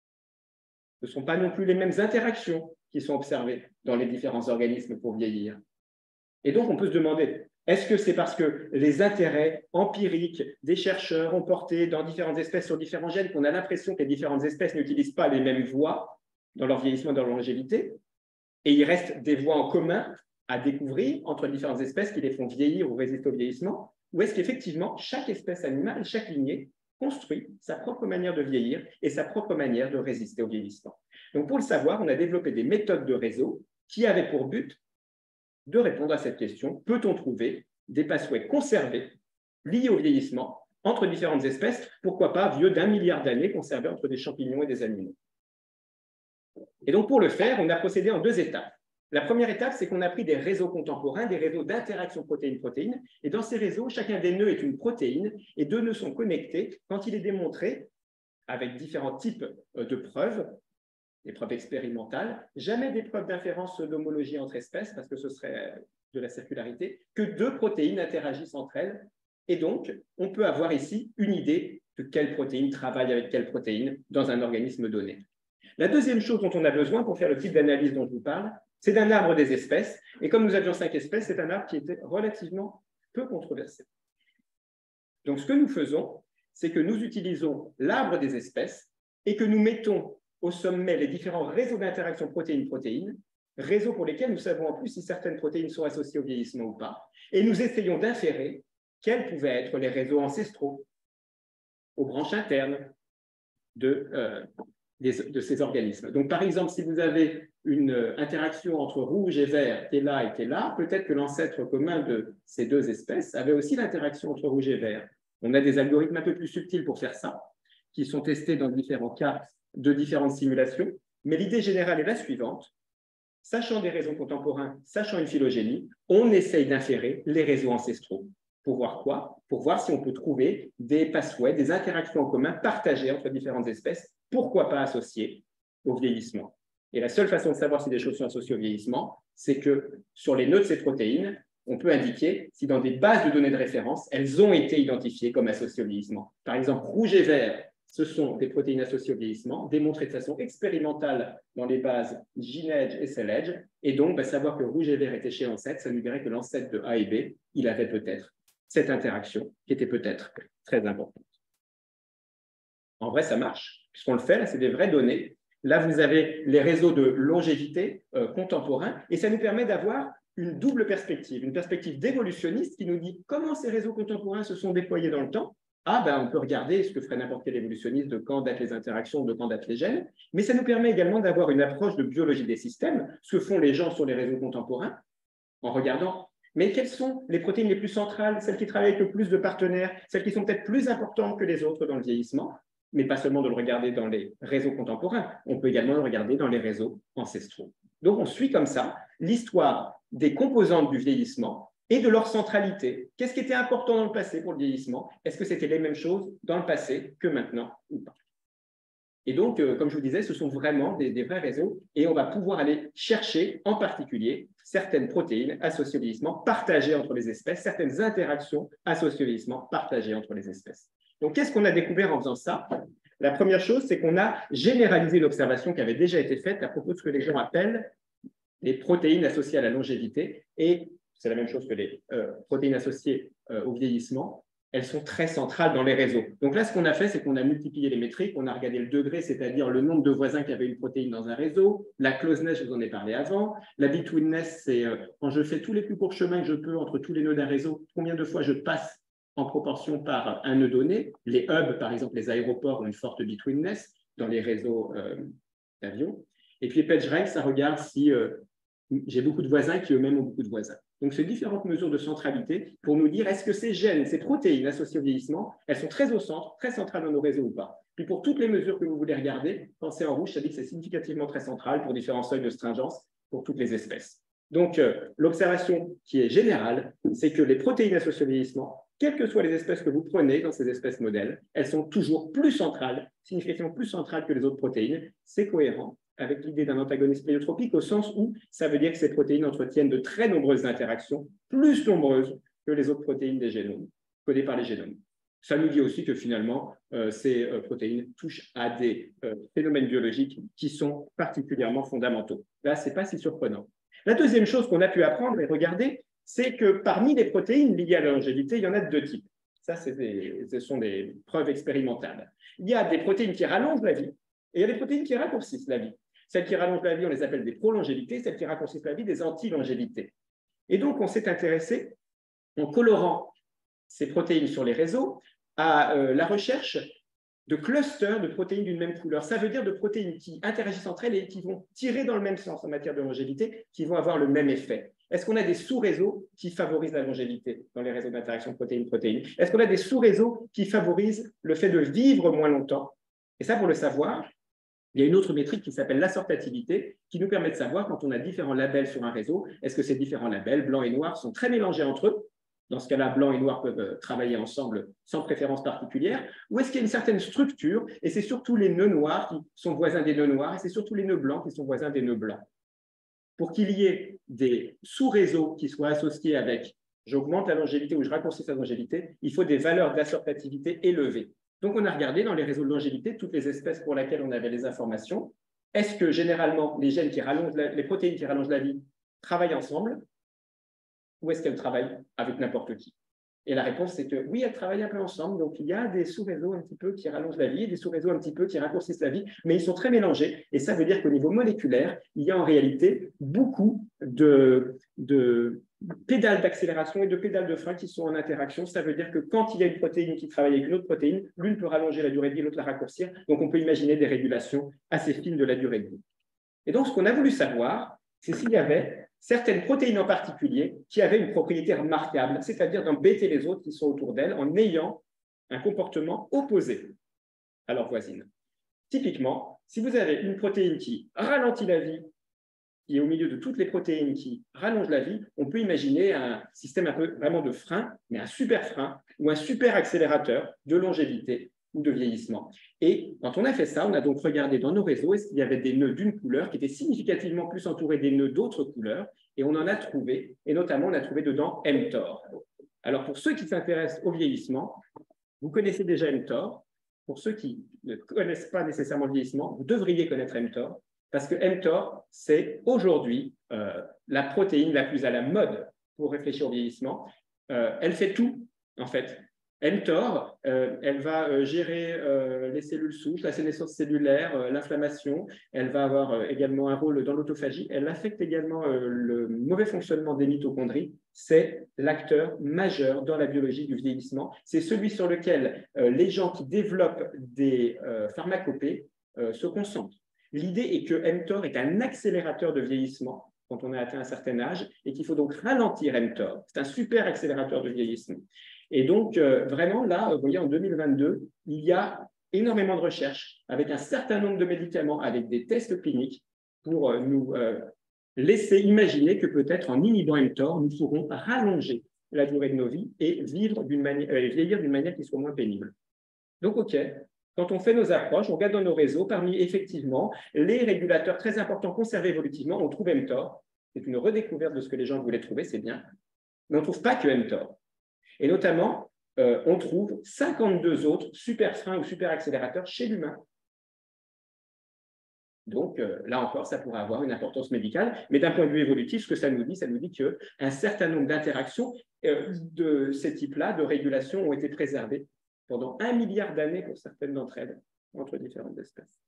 Ce ne sont pas non plus les mêmes interactions qui sont observées dans les différents organismes pour vieillir. Et donc, on peut se demander, est-ce que c'est parce que les intérêts empiriques des chercheurs ont porté dans différentes espèces sur différents gènes qu'on a l'impression que les différentes espèces n'utilisent pas les mêmes voies dans leur vieillissement et dans leur longévité, et il reste des voies en commun à découvrir entre les différentes espèces qui les font vieillir ou résister au vieillissement, ou est-ce qu'effectivement, chaque espèce animale, chaque lignée, construit sa propre manière de vieillir et sa propre manière de résister au vieillissement. Donc, pour le savoir, on a développé des méthodes de réseau qui avaient pour but de répondre à cette question. Peut-on trouver des pathways conservés liés au vieillissement entre différentes espèces, pourquoi pas vieux d'un milliard d'années conservés entre des champignons et des animaux? Et donc, pour le faire, on a procédé en deux étapes. La première étape, c'est qu'on a pris des réseaux contemporains, des réseaux d'interaction protéine-protéine, et dans ces réseaux, chacun des nœuds est une protéine, et deux nœuds sont connectés quand il est démontré, avec différents types de preuves, des preuves expérimentales, jamais des preuves d'inférence d'homologie entre espèces, parce que ce serait de la circularité, que deux protéines interagissent entre elles, et donc, on peut avoir ici une idée de quelle protéine travaille avec quelle protéine dans un organisme donné. La deuxième chose dont on a besoin pour faire le type d'analyse dont je vous parle, c'est d'un arbre des espèces. Et comme nous avions cinq espèces, c'est un arbre qui était relativement peu controversé. Donc, ce que nous faisons, c'est que nous utilisons l'arbre des espèces et que nous mettons au sommet les différents réseaux d'interaction protéine-protéine, réseaux pour lesquels nous savons en plus si certaines protéines sont associées au vieillissement ou pas, et nous essayons d'inférer quels pouvaient être les réseaux ancestraux aux branches internes de, euh, des, de ces organismes. Donc, par exemple, si vous avez une interaction entre rouge et vert qui est là et qui est là, peut-être que l'ancêtre commun de ces deux espèces avait aussi l'interaction entre rouge et vert. On a des algorithmes un peu plus subtils pour faire ça, qui sont testés dans différents cas de différentes simulations, mais l'idée générale est la suivante. Sachant des réseaux contemporains, sachant une phylogénie, on essaye d'inférer les réseaux ancestraux. Pour voir quoi? Pour voir si on peut trouver des pathways, des interactions en commun partagées entre différentes espèces, pourquoi pas associées au vieillissement. Et la seule façon de savoir si des choses sont associées au vieillissement, c'est que sur les nœuds de ces protéines, on peut indiquer si dans des bases de données de référence, elles ont été identifiées comme associées au vieillissement. Par exemple, rouge et vert ce sont des protéines associées au vieillissement, démontrées de façon expérimentale dans les bases GeneEdge et CellEdge. Et donc, bah, savoir que rouge et vert étaient chez l'ancêtre, ça nous dirait que l'ancêtre de A et B, il avait peut-être cette interaction qui était peut-être très importante. En vrai, ça marche, puisqu'on le fait, là, c'est des vraies données. Là, vous avez les réseaux de longévité euh, contemporains, et ça nous permet d'avoir une double perspective, une perspective d'évolutionniste qui nous dit comment ces réseaux contemporains se sont déployés dans le temps. Ah, ben, on peut regarder ce que ferait n'importe quel évolutionniste de quand datent les interactions, de quand datent les gènes, mais ça nous permet également d'avoir une approche de biologie des systèmes, ce que font les gens sur les réseaux contemporains, en regardant, mais quelles sont les protéines les plus centrales, celles qui travaillent avec le plus de partenaires, celles qui sont peut-être plus importantes que les autres dans le vieillissement, mais pas seulement de le regarder dans les réseaux contemporains, on peut également le regarder dans les réseaux ancestraux. Donc, on suit comme ça l'histoire des composantes du vieillissement et de leur centralité. Qu'est-ce qui était important dans le passé pour le vieillissement? Est-ce que c'était les mêmes choses dans le passé que maintenant ou pas? Et donc, euh, comme je vous disais, ce sont vraiment des, des vrais réseaux et on va pouvoir aller chercher en particulier certaines protéines associées au vieillissement partagées entre les espèces, certaines interactions associées au vieillissement partagées entre les espèces. Donc, qu'est-ce qu'on a découvert en faisant ça? La première chose, c'est qu'on a généralisé l'observation qui avait déjà été faite à propos de ce que les gens appellent les protéines associées à la longévité. Et c'est la même chose que les euh, protéines associées euh, au vieillissement. Elles sont très centrales dans les réseaux. Donc là, ce qu'on a fait, c'est qu'on a multiplié les métriques, on a regardé le degré, c'est-à-dire le nombre de voisins qui avaient une protéine dans un réseau, la closeness, je vous en ai parlé avant, la betweenness, c'est euh, quand je fais tous les plus courts chemins que je peux entre tous les nœuds d'un réseau, combien de fois je passe en proportion par un nœud donné. Les hubs, par exemple, les aéroports ont une forte betweenness dans les réseaux euh, d'avions. Et puis PageRank, ça regarde si euh, j'ai beaucoup de voisins qui eux-mêmes ont beaucoup de voisins. Donc, c'est différentes mesures de centralité pour nous dire est-ce que ces gènes, ces protéines associées au vieillissement, elles sont très au centre, très centrales dans nos réseaux ou pas. Puis pour toutes les mesures que vous voulez regarder, pensez en rouge, ça dit que c'est significativement très central pour différents seuils de stringence pour toutes les espèces. Donc, euh, l'observation qui est générale, c'est que les protéines associées au vieillissement, quelles que soient les espèces que vous prenez dans ces espèces modèles, elles sont toujours plus centrales, significativement plus centrales que les autres protéines. C'est cohérent avec l'idée d'un antagonisme pléiotropique au sens où ça veut dire que ces protéines entretiennent de très nombreuses interactions, plus nombreuses que les autres protéines des génomes, codées par les génomes. Ça nous dit aussi que finalement, euh, ces euh, protéines touchent à des euh, phénomènes biologiques qui sont particulièrement fondamentaux. Là, ce n'est pas si surprenant. La deuxième chose qu'on a pu apprendre et regarder, c'est que parmi les protéines liées à la longévité, il y en a de deux types. Ça, des, ce sont des preuves expérimentales. Il y a des protéines qui rallongent la vie et il y a des protéines qui raccourcissent la vie. Celles qui rallongent la vie, on les appelle des prolongévités, celles qui raccourcissent la vie, des antilongévités. Et donc, on s'est intéressé, en colorant ces protéines sur les réseaux, à euh, la recherche de clusters de protéines d'une même couleur. Ça veut dire de protéines qui interagissent entre elles et qui vont tirer dans le même sens en matière de longévité, qui vont avoir le même effet. Est-ce qu'on a des sous-réseaux qui favorisent la longévité dans les réseaux d'interaction protéine-protéine? Est-ce qu'on a des sous-réseaux qui favorisent le fait de vivre moins longtemps? Et ça, pour le savoir, il y a une autre métrique qui s'appelle l'assortativité, qui nous permet de savoir quand on a différents labels sur un réseau, est-ce que ces différents labels, blanc et noir, sont très mélangés entre eux? Dans ce cas-là, blanc et noir peuvent travailler ensemble sans préférence particulière, ou est-ce qu'il y a une certaine structure, et c'est surtout les nœuds noirs qui sont voisins des nœuds noirs, et c'est surtout les nœuds blancs qui sont voisins des nœuds blancs. Pour qu'il y ait des sous-réseaux qui soient associés avec j'augmente la longévité ou je raccourcis la longévité, il faut des valeurs d'assortativité élevées. Donc, on a regardé dans les réseaux de longévité toutes les espèces pour lesquelles on avait les informations. Est-ce que généralement les gènes qui rallongent la, les protéines qui rallongent la vie travaillent ensemble ou est-ce qu'elles travaillent avec n'importe qui? Et la réponse, c'est que oui, elles travaillent un peu ensemble. Donc, il y a des sous-réseaux un petit peu qui rallongent la vie et des sous-réseaux un petit peu qui raccourcissent la vie, mais ils sont très mélangés. Et ça veut dire qu'au niveau moléculaire, il y a en réalité beaucoup de, de pédales d'accélération et de pédales de frein qui sont en interaction. Ça veut dire que quand il y a une protéine qui travaille avec une autre protéine, l'une peut rallonger la durée de vie, l'autre la raccourcir. Donc, on peut imaginer des régulations assez fines de la durée de vie. Et donc, ce qu'on a voulu savoir, c'est s'il y avait certaines protéines en particulier qui avaient une propriété remarquable, c'est-à-dire d'embêter les autres qui sont autour d'elles en ayant un comportement opposé à leur voisine. Typiquement, si vous avez une protéine qui ralentit la vie, qui est au milieu de toutes les protéines qui rallongent la vie, on peut imaginer un système un peu vraiment de frein, mais un super frein ou un super accélérateur de longévité ou de vieillissement. Et quand on a fait ça, on a donc regardé dans nos réseaux est-ce qu'il y avait des nœuds d'une couleur qui étaient significativement plus entourés des nœuds d'autres couleurs, et on en a trouvé, et notamment on a trouvé dedans mTOR. Alors pour ceux qui s'intéressent au vieillissement, vous connaissez déjà mTOR. pour ceux qui ne connaissent pas nécessairement le vieillissement, vous devriez connaître mTOR, parce que mTOR, c'est aujourd'hui euh, la protéine la plus à la mode pour réfléchir au vieillissement. Euh, elle fait tout, en fait. mTOR, euh, elle va euh, gérer euh, les cellules souches, la sénescence cellulaire, euh, l'inflammation. Elle va avoir euh, également un rôle dans l'autophagie. Elle affecte également euh, le mauvais fonctionnement des mitochondries. C'est l'acteur majeur dans la biologie du vieillissement. C'est celui sur lequel euh, les gens qui développent des euh, pharmacopées euh, se concentrent. L'idée est que mTOR est un accélérateur de vieillissement quand on a atteint un certain âge et qu'il faut donc ralentir mTOR. C'est un super accélérateur de vieillissement. Et donc, euh, vraiment, là, vous voyez, en deux mille vingt-deux, il y a énormément de recherches avec un certain nombre de médicaments, avec des tests cliniques pour euh, nous euh, laisser imaginer que peut-être en inhibant mTOR, nous pourrons rallonger la durée de nos vies et vivre d'une manière, euh, vieillir d'une manière qui soit moins pénible. Donc, OK, quand on fait nos approches, on regarde dans nos réseaux, parmi effectivement les régulateurs très importants conservés évolutivement, on trouve mTOR. C'est une redécouverte de ce que les gens voulaient trouver, c'est bien. Mais on ne trouve pas que mTOR. Et notamment, euh, on trouve cinquante-deux autres super freins ou super accélérateurs chez l'humain. Donc, euh, là encore, ça pourrait avoir une importance médicale. Mais d'un point de vue évolutif, ce que ça nous dit, ça nous dit qu'un certain nombre d'interactions euh, de ces types-là, de régulation, ont été préservées pendant un milliard d'années pour certaines d'entre elles, entre différentes espèces.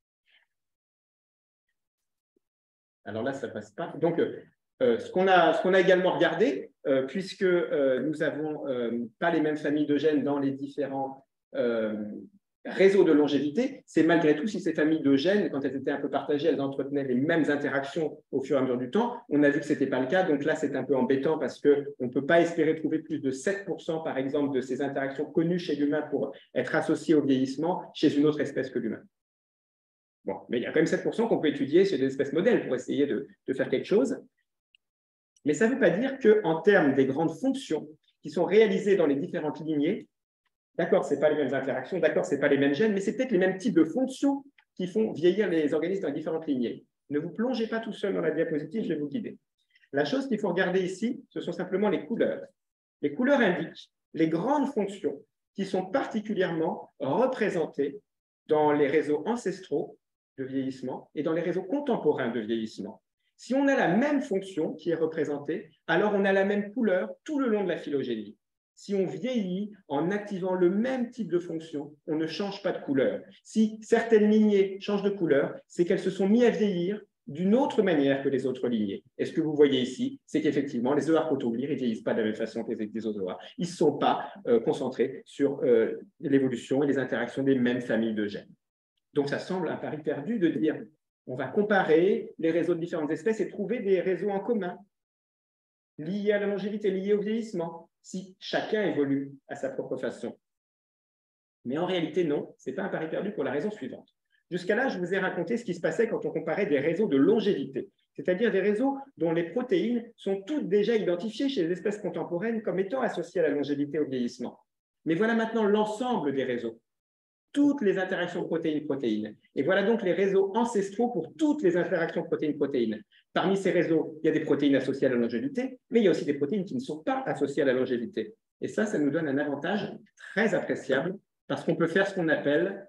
Alors là, ça ne passe pas. Donc, euh, ce qu'on a, ce qu'on a également regardé, euh, puisque euh, nous n'avons euh, pas les mêmes familles de gènes dans les différents euh, réseaux de longévité, c'est malgré tout si ces familles de gènes, quand elles étaient un peu partagées, elles entretenaient les mêmes interactions au fur et à mesure du temps. On a vu que ce n'était pas le cas, donc là, c'est un peu embêtant parce qu'on ne peut pas espérer trouver plus de sept pour cent, par exemple, de ces interactions connues chez l'humain pour être associées au vieillissement chez une autre espèce que l'humain. Bon, mais il y a quand même sept pour cent qu'on peut étudier chez des espèces modèles pour essayer de, de faire quelque chose. Mais ça ne veut pas dire qu'en termes des grandes fonctions qui sont réalisées dans les différentes lignées, d'accord, ce n'est pas les mêmes interactions, d'accord, ce n'est pas les mêmes gènes, mais c'est peut-être les mêmes types de fonctions qui font vieillir les organismes dans les différentes lignées. Ne vous plongez pas tout seul dans la diapositive, je vais vous guider. La chose qu'il faut regarder ici, ce sont simplement les couleurs. Les couleurs indiquent les grandes fonctions qui sont particulièrement représentées dans les réseaux ancestraux de vieillissement et dans les réseaux contemporains de vieillissement. Si on a la même fonction qui est représentée, alors on a la même couleur tout le long de la phylogénie. Si on vieillit en activant le même type de fonction, on ne change pas de couleur. Si certaines lignées changent de couleur, c'est qu'elles se sont mises à vieillir d'une autre manière que les autres lignées. Et ce que vous voyez ici, c'est qu'effectivement, les euarchotoglires ne vieillissent pas de la même façon que les ozoas. Ils ne sont pas euh, concentrés sur euh, l'évolution et les interactions des mêmes familles de gènes. Donc, ça semble un pari perdu de dire on va comparer les réseaux de différentes espèces et trouver des réseaux en commun liés à la longévité, liés au vieillissement, si chacun évolue à sa propre façon. Mais en réalité, non, ce n'est pas un pari perdu pour la raison suivante. Jusqu'à là, je vous ai raconté ce qui se passait quand on comparait des réseaux de longévité, c'est-à-dire des réseaux dont les protéines sont toutes déjà identifiées chez les espèces contemporaines comme étant associées à la longévité et au vieillissement. Mais voilà maintenant l'ensemble des réseaux, toutes les interactions protéines-protéines. Et voilà donc les réseaux ancestraux pour toutes les interactions protéines-protéines. Parmi ces réseaux, il y a des protéines associées à la longévité, mais il y a aussi des protéines qui ne sont pas associées à la longévité. Et ça, ça nous donne un avantage très appréciable parce qu'on peut faire ce qu'on appelle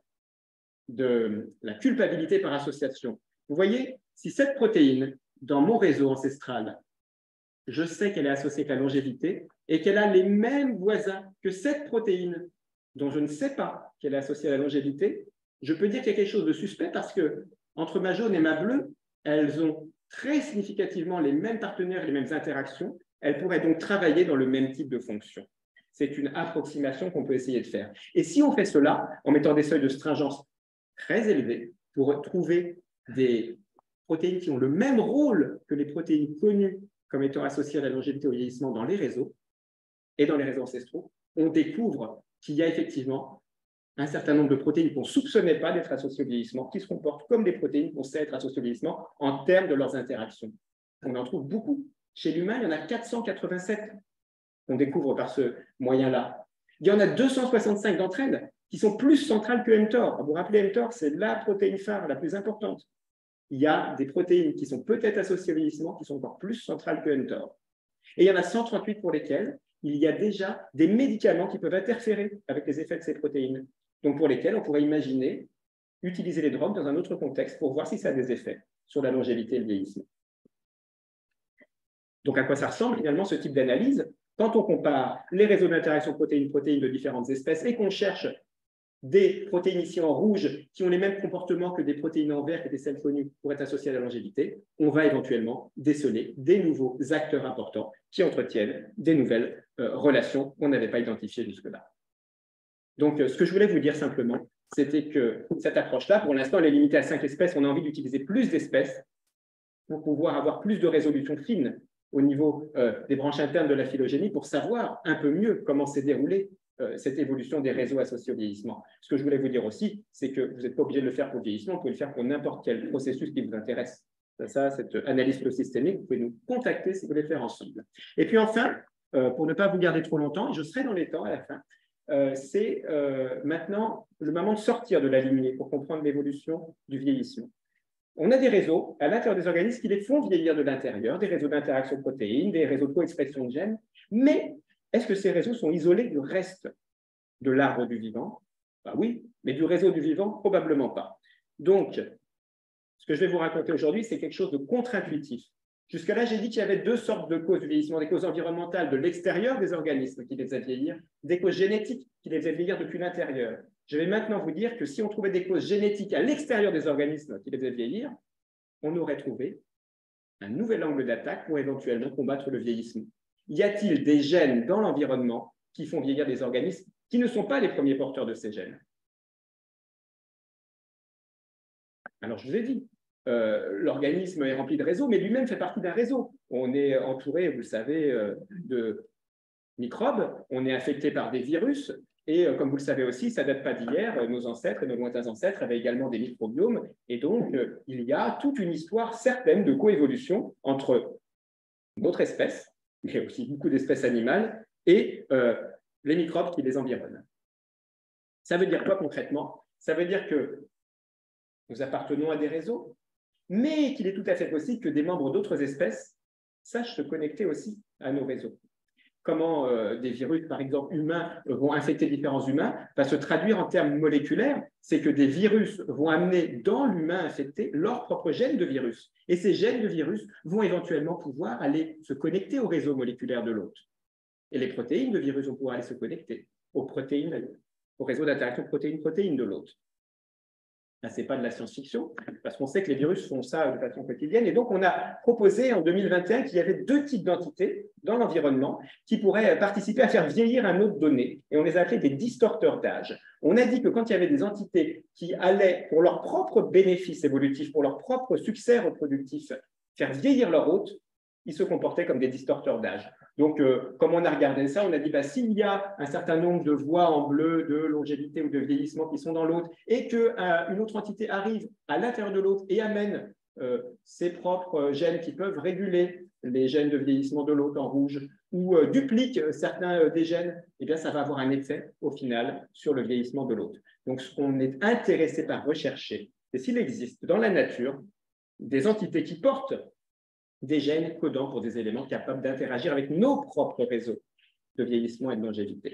de la culpabilité par association. Vous voyez, si cette protéine, dans mon réseau ancestral, je sais qu'elle est associée à la longévité et qu'elle a les mêmes voisins que cette protéine dont je ne sais pas qu'elle est associée à la longévité, je peux dire qu'il y a quelque chose de suspect parce que entre ma jaune et ma bleue, elles ont très significativement les mêmes partenaires, les mêmes interactions. Elles pourraient donc travailler dans le même type de fonction. C'est une approximation qu'on peut essayer de faire. Et si on fait cela en mettant des seuils de stringence très élevés pour trouver des protéines qui ont le même rôle que les protéines connues comme étant associées à la longévité au vieillissement dans les réseaux et dans les réseaux ancestraux, on découvre qu'il y a effectivement un certain nombre de protéines qu'on ne soupçonnait pas d'être associées au vieillissement, qui se comportent comme des protéines qu'on sait être associées au vieillissement en termes de leurs interactions. On en trouve beaucoup. Chez l'humain, il y en a quatre cent quatre-vingt-sept qu'on découvre par ce moyen-là. Il y en a deux cent soixante-cinq d'entre elles qui sont plus centrales que mTOR. Vous vous rappelez, mTOR, c'est la protéine phare la plus importante. Il y a des protéines qui sont peut-être associées au vieillissement qui sont encore plus centrales que mTOR. Et il y en a cent trente-huit pour lesquelles il y a déjà des médicaments qui peuvent interférer avec les effets de ces protéines. donc pour lesquels on pourrait imaginer utiliser les drogues dans un autre contexte pour voir si ça a des effets sur la longévité et le vieillissement. Donc, à quoi ça ressemble finalement ce type d'analyse? Quand on compare les réseaux d'interaction protéines-protéines de différentes espèces et qu'on cherche des protéines ici en rouge qui ont les mêmes comportements que des protéines en vert et des sels connus pour être associées à la longévité, on va éventuellement déceler des nouveaux acteurs importants qui entretiennent des nouvelles euh, relations qu'on n'avait pas identifiées jusque-là. Donc, euh, ce que je voulais vous dire simplement, c'était que cette approche-là, pour l'instant, elle est limitée à cinq espèces. On a envie d'utiliser plus d'espèces pour pouvoir avoir plus de résolution fine au niveau euh, des branches internes de la phylogénie pour savoir un peu mieux comment s'est déroulée euh, cette évolution des réseaux associés au vieillissement. Ce que je voulais vous dire aussi, c'est que vous n'êtes pas obligé de le faire pour le vieillissement, vous pouvez le faire pour n'importe quel processus qui vous intéresse. Ça, ça cette analyse phylosystémique, vous pouvez nous contacter si vous voulez faire ensemble. Et puis enfin, euh, pour ne pas vous garder trop longtemps, je serai dans les temps à la fin, euh, c'est euh, maintenant le moment de sortir de la lignée pour comprendre l'évolution du vieillissement. On a des réseaux à l'intérieur des organismes qui les font vieillir de l'intérieur, des réseaux d'interaction protéines, des réseaux de co-expression de gènes, mais est-ce que ces réseaux sont isolés du reste de l'arbre du vivant? Ben oui, mais du réseau du vivant, probablement pas. Donc, ce que je vais vous raconter aujourd'hui, c'est quelque chose de contre-intuitif. Jusqu'à là, j'ai dit qu'il y avait deux sortes de causes du vieillissement, des causes environnementales de l'extérieur des organismes qui les faisaient vieillir, des causes génétiques qui les faisaient vieillir depuis l'intérieur. Je vais maintenant vous dire que si on trouvait des causes génétiques à l'extérieur des organismes qui les faisaient vieillir, on aurait trouvé un nouvel angle d'attaque pour éventuellement combattre le vieillissement. Y a-t-il des gènes dans l'environnement qui font vieillir des organismes qui ne sont pas les premiers porteurs de ces gènes? Alors, je vous ai dit, euh, l'organisme est rempli de réseaux, mais lui-même fait partie d'un réseau. On est entouré, vous le savez, euh, de microbes, on est infecté par des virus, et euh, comme vous le savez aussi, ça ne date pas d'hier, nos ancêtres et nos lointains ancêtres avaient également des microbiomes, et donc euh, il y a toute une histoire certaine de coévolution entre notre espèce, mais aussi beaucoup d'espèces animales, et euh, les microbes qui les environnent. Ça veut dire quoi concrètement? Ça veut dire que nous appartenons à des réseaux, mais qu'il est tout à fait possible que des membres d'autres espèces sachent se connecter aussi à nos réseaux. Comment euh, des virus, par exemple humains, vont infecter différents humains, va se traduire en termes moléculaires, c'est que des virus vont amener dans l'humain infecté leurs propres gènes de virus. Et ces gènes de virus vont éventuellement pouvoir aller se connecter au réseau moléculaire de l'hôte. Et les protéines de virus vont pouvoir aller se connecter aux protéines, au réseau d'interaction protéine-protéine de l'hôte. Là, ce n'est pas de la science-fiction, parce qu'on sait que les virus font ça de façon quotidienne. Et donc, on a proposé en deux mille vingt et un qu'il y avait deux types d'entités dans l'environnement qui pourraient participer à faire vieillir un hôte donné. Et on les a appelés des distorteurs d'âge. On a dit que quand il y avait des entités qui allaient, pour leur propre bénéfice évolutif, pour leur propre succès reproductif, faire vieillir leur hôte, ils se comportaient comme des distorteurs d'âge. Donc, euh, comme on a regardé ça, on a dit, bah, s'il y a un certain nombre de voies en bleu de longévité ou de vieillissement qui sont dans l'hôte et qu'une euh, autre entité arrive à l'intérieur de l'hôte et amène euh, ses propres gènes qui peuvent réguler les gènes de vieillissement de l'hôte en rouge ou euh, duplique certains euh, des gènes, eh bien, ça va avoir un effet au final sur le vieillissement de l'hôte. Donc, ce qu'on est intéressé par rechercher, c'est s'il existe dans la nature des entités qui portent des gènes codants pour des éléments capables d'interagir avec nos propres réseaux de vieillissement et de longévité.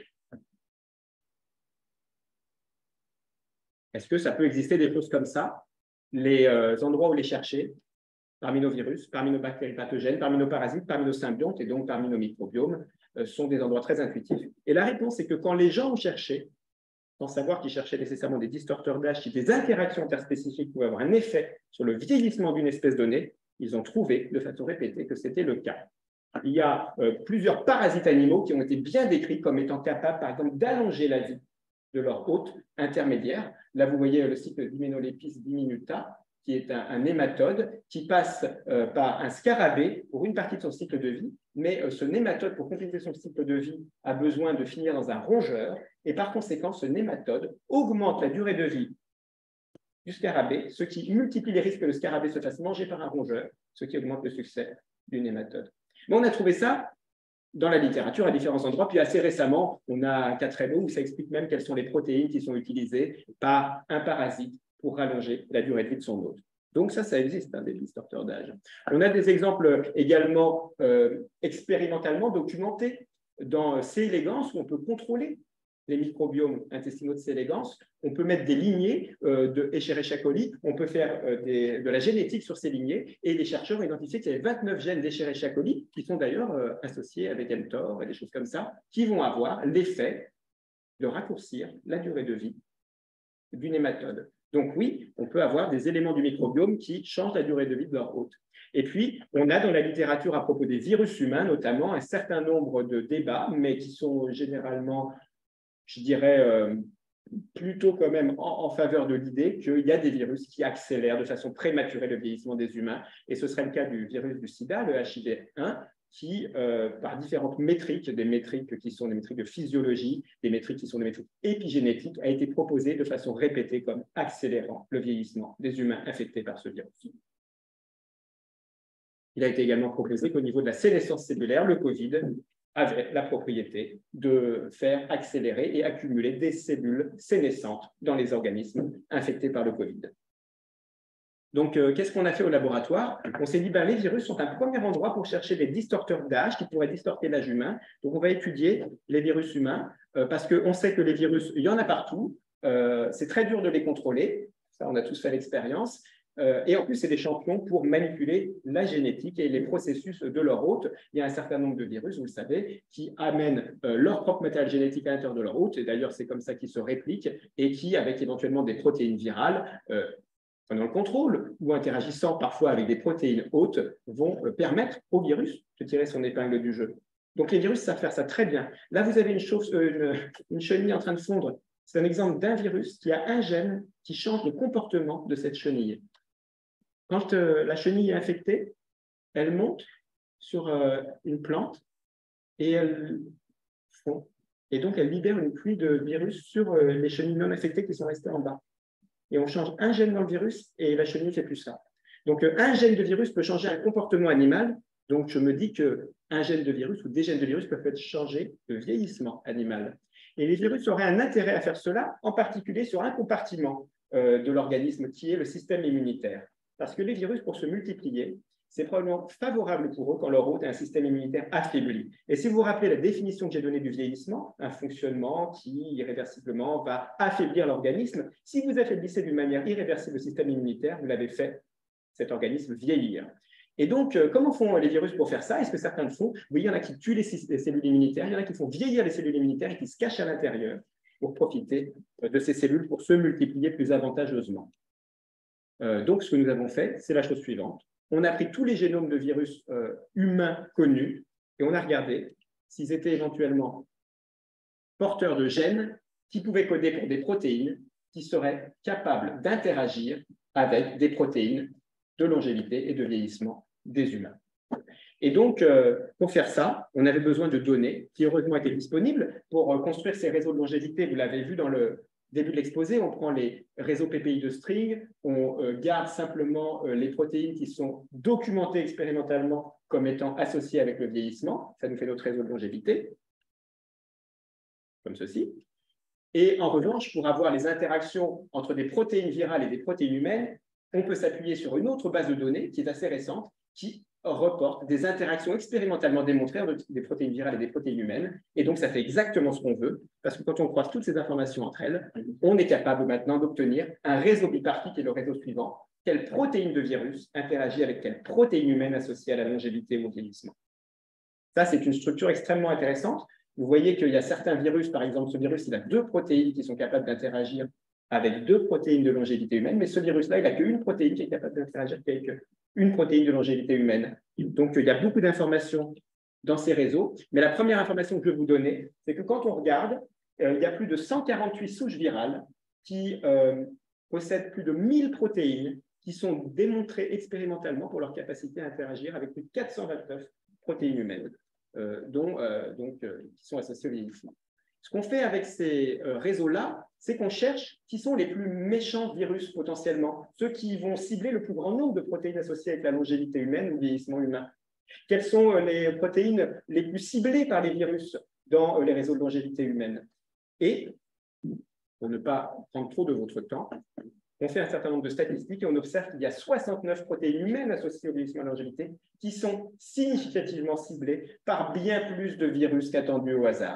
Est-ce que ça peut exister des choses comme ça? Les euh, endroits où les chercher, parmi nos virus, parmi nos bactéries pathogènes, parmi nos parasites, parmi nos symbiontes et donc parmi nos microbiomes, euh, sont des endroits très intuitifs. Et la réponse est que quand les gens ont cherché, sans savoir qu'ils cherchaient nécessairement des distorteurs d'âge, qui des interactions interspécifiques pouvaient avoir un effet sur le vieillissement d'une espèce donnée, ils ont trouvé de façon répétée que c'était le cas. Il y a euh, plusieurs parasites animaux qui ont été bien décrits comme étant capables, par exemple, d'allonger la vie de leur hôte intermédiaire. Là, vous voyez le cycle d'Hyménolepis diminuta, qui est un, un nématode qui passe euh, par un scarabée pour une partie de son cycle de vie, mais euh, ce nématode, pour compléter son cycle de vie, a besoin de finir dans un rongeur, et par conséquent, ce nématode augmente la durée de vie du scarabée, ce qui multiplie les risques que le scarabée se fasse manger par un rongeur, ce qui augmente le succès du nématode. Mais on a trouvé ça dans la littérature à différents endroits, puis assez récemment, on a un cas très beau où ça explique même quelles sont les protéines qui sont utilisées par un parasite pour rallonger la durée de vie de son hôte. Donc ça, ça existe, hein, des distorteurs d'âge. On a des exemples également euh, expérimentalement documentés dans C. elegans où on peut contrôler les microbiomes intestinaux de C. elegans, on peut mettre des lignées euh, de Escherichia coli, on peut faire euh, des, de la génétique sur ces lignées, et les chercheurs ont identifié qu'il y avait vingt-neuf gènes d'Escherichia coli qui sont d'ailleurs euh, associés avec mTOR et des choses comme ça, qui vont avoir l'effet de raccourcir la durée de vie du nématode. Donc oui, on peut avoir des éléments du microbiome qui changent la durée de vie de leur hôte. Et puis, on a dans la littérature à propos des virus humains, notamment, un certain nombre de débats, mais qui sont généralement, je dirais, euh, plutôt quand même en, en faveur de l'idée qu'il y a des virus qui accélèrent de façon prématurée le vieillissement des humains. Et ce serait le cas du virus du sida, le H I V un, qui, euh, par différentes métriques, des métriques qui sont des métriques de physiologie, des métriques qui sont des métriques épigénétiques, a été proposé de façon répétée comme accélérant le vieillissement des humains infectés par ce virus. Il a été également proposé qu'au niveau de la sénescence cellulaire, le Covid avait la propriété de faire accélérer et accumuler des cellules sénescentes dans les organismes infectés par le Covid. Donc, euh, qu'est-ce qu'on a fait au laboratoire? On s'est dit, ben, les virus sont un premier endroit pour chercher des distorteurs d'âge qui pourraient distorter l'âge humain. Donc, on va étudier les virus humains euh, parce qu'on sait que les virus, il y en a partout. Euh, c'est très dur de les contrôler. Ça, on a tous fait l'expérience. Euh, et en plus, c'est des champions pour manipuler la génétique et les processus de leur hôte. Il y a un certain nombre de virus, vous le savez, qui amènent euh, leur propre matériel génétique à l'intérieur de leur hôte. Et d'ailleurs, c'est comme ça qu'ils se répliquent et qui, avec éventuellement des protéines virales, euh, pendant le contrôle ou interagissant parfois avec des protéines hôtes, vont permettre au virus de tirer son épingle du jeu. Donc les virus savent faire ça très bien. Là, vous avez une, chose, une, une chenille en train de fondre. C'est un exemple d'un virus qui a un gène qui change le comportement de cette chenille. Quand euh, la chenille est infectée, elle monte sur euh, une plante et elle fond. Et donc, elle libère une pluie de virus sur euh, les chenilles non infectées qui sont restées en bas. Et on change un gène dans le virus et la chenille ne fait plus ça. Donc, un gène de virus peut changer un comportement animal. Donc, je me dis qu'un gène de virus ou des gènes de virus peuvent être changés de vieillissement animal. Et les virus auraient un intérêt à faire cela, en particulier sur un compartiment euh, de l'organisme qui est le système immunitaire. Parce que les virus, pour se multiplier, c'est probablement favorable pour eux quand leur hôte a un système immunitaire affaibli. Et si vous vous rappelez la définition que j'ai donnée du vieillissement, un fonctionnement qui irréversiblement va affaiblir l'organisme, si vous affaiblissez d'une manière irréversible le système immunitaire, vous l'avez fait cet organisme vieillir. Et donc, euh, comment font les virus pour faire ça? Est-ce que certains le font? Oui, il y en a qui tuent les, les cellules immunitaires, il y en a qui font vieillir les cellules immunitaires et qui se cachent à l'intérieur pour profiter de ces cellules pour se multiplier plus avantageusement. Euh, donc, ce que nous avons fait, c'est la chose suivante. On a pris tous les génomes de virus euh, humains connus et on a regardé s'ils étaient éventuellement porteurs de gènes qui pouvaient coder pour des protéines qui seraient capables d'interagir avec des protéines de longévité et de vieillissement des humains. Et donc, euh, pour faire ça, on avait besoin de données qui, heureusement, étaient disponibles pour euh, construire ces réseaux de longévité. Vous l'avez vu dans le début de l'exposé, on prend les réseaux P P I de string, on euh, garde simplement euh, les protéines qui sont documentées expérimentalement comme étant associées avec le vieillissement. Ça nous fait notre réseau de longévité, comme ceci. Et en revanche, pour avoir les interactions entre des protéines virales et des protéines humaines, on peut s'appuyer sur une autre base de données qui est assez récente, qui reporte des interactions expérimentalement démontrées entre des protéines virales et des protéines humaines. Et donc, ça fait exactement ce qu'on veut, parce que quand on croise toutes ces informations entre elles, on est capable maintenant d'obtenir un réseau bipartite qui est le réseau suivant. Quelle protéine de virus interagit avec quelle protéine humaine associée à la longévité ou au vieillissement? Ça, c'est une structure extrêmement intéressante. Vous voyez qu'il y a certains virus, par exemple, ce virus, il a deux protéines qui sont capables d'interagir avec deux protéines de longévité humaine, mais ce virus-là, il n'a qu'une protéine qui est capable d'interagir avec une protéine de longévité humaine. Donc, il y a beaucoup d'informations dans ces réseaux, mais la première information que je vais vous donner, c'est que quand on regarde, euh, il y a plus de cent quarante-huit souches virales qui euh, possèdent plus de mille protéines qui sont démontrées expérimentalement pour leur capacité à interagir avec plus de quatre cent vingt-neuf protéines humaines, euh, dont, euh, donc, euh, qui sont associées au vieillissement. Ce qu'on fait avec ces euh, réseaux-là, c'est qu'on cherche qui sont les plus méchants virus potentiellement, ceux qui vont cibler le plus grand nombre de protéines associées avec la longévité humaine ou le vieillissement humain. Quelles sont euh, les protéines les plus ciblées par les virus dans euh, les réseaux de longévité humaine? Et, pour ne pas prendre trop de votre temps, on fait un certain nombre de statistiques et on observe qu'il y a soixante-neuf protéines humaines associées au vieillissement et à la longévité qui sont significativement ciblées par bien plus de virus qu'attendu au hasard.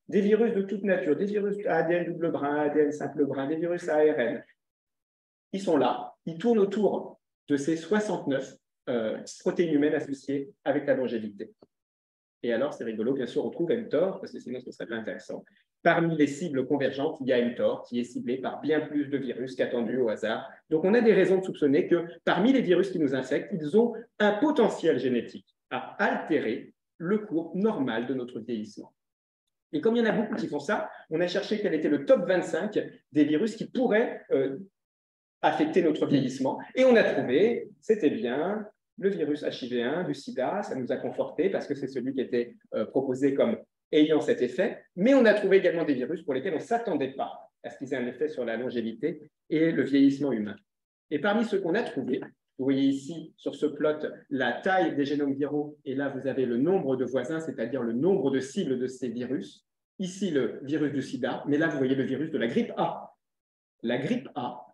des virus de toute nature, des virus à A D N double brin, A D N simple brin, des virus à A R N, ils sont là, ils tournent autour de ces soixante-neuf euh, protéines humaines associées avec la longévité. Et alors, c'est rigolo, bien sûr, on trouve mTOR, parce que sinon, ce serait pas intéressant. Parmi les cibles convergentes, il y a mTOR, qui est ciblé par bien plus de virus qu'attendu au hasard. Donc, on a des raisons de soupçonner que parmi les virus qui nous infectent, ils ont un potentiel génétique à altérer le cours normal de notre vieillissement. Et comme il y en a beaucoup qui font ça, on a cherché quel était le top vingt-cinq des virus qui pourraient euh, affecter notre vieillissement. Et on a trouvé, c'était bien, le virus H I V un, du sida, ça nous a conforté parce que c'est celui qui était euh, proposé comme ayant cet effet. Mais on a trouvé également des virus pour lesquels on ne s'attendait pas à ce qu'ils aient un effet sur la longévité et le vieillissement humain. Et parmi ceux qu'on a trouvés, vous voyez ici sur ce plot la taille des génomes viraux, et là vous avez le nombre de voisins, c'est-à-dire le nombre de cibles de ces virus. Ici le virus du sida, mais là vous voyez le virus de la grippe A. La grippe A,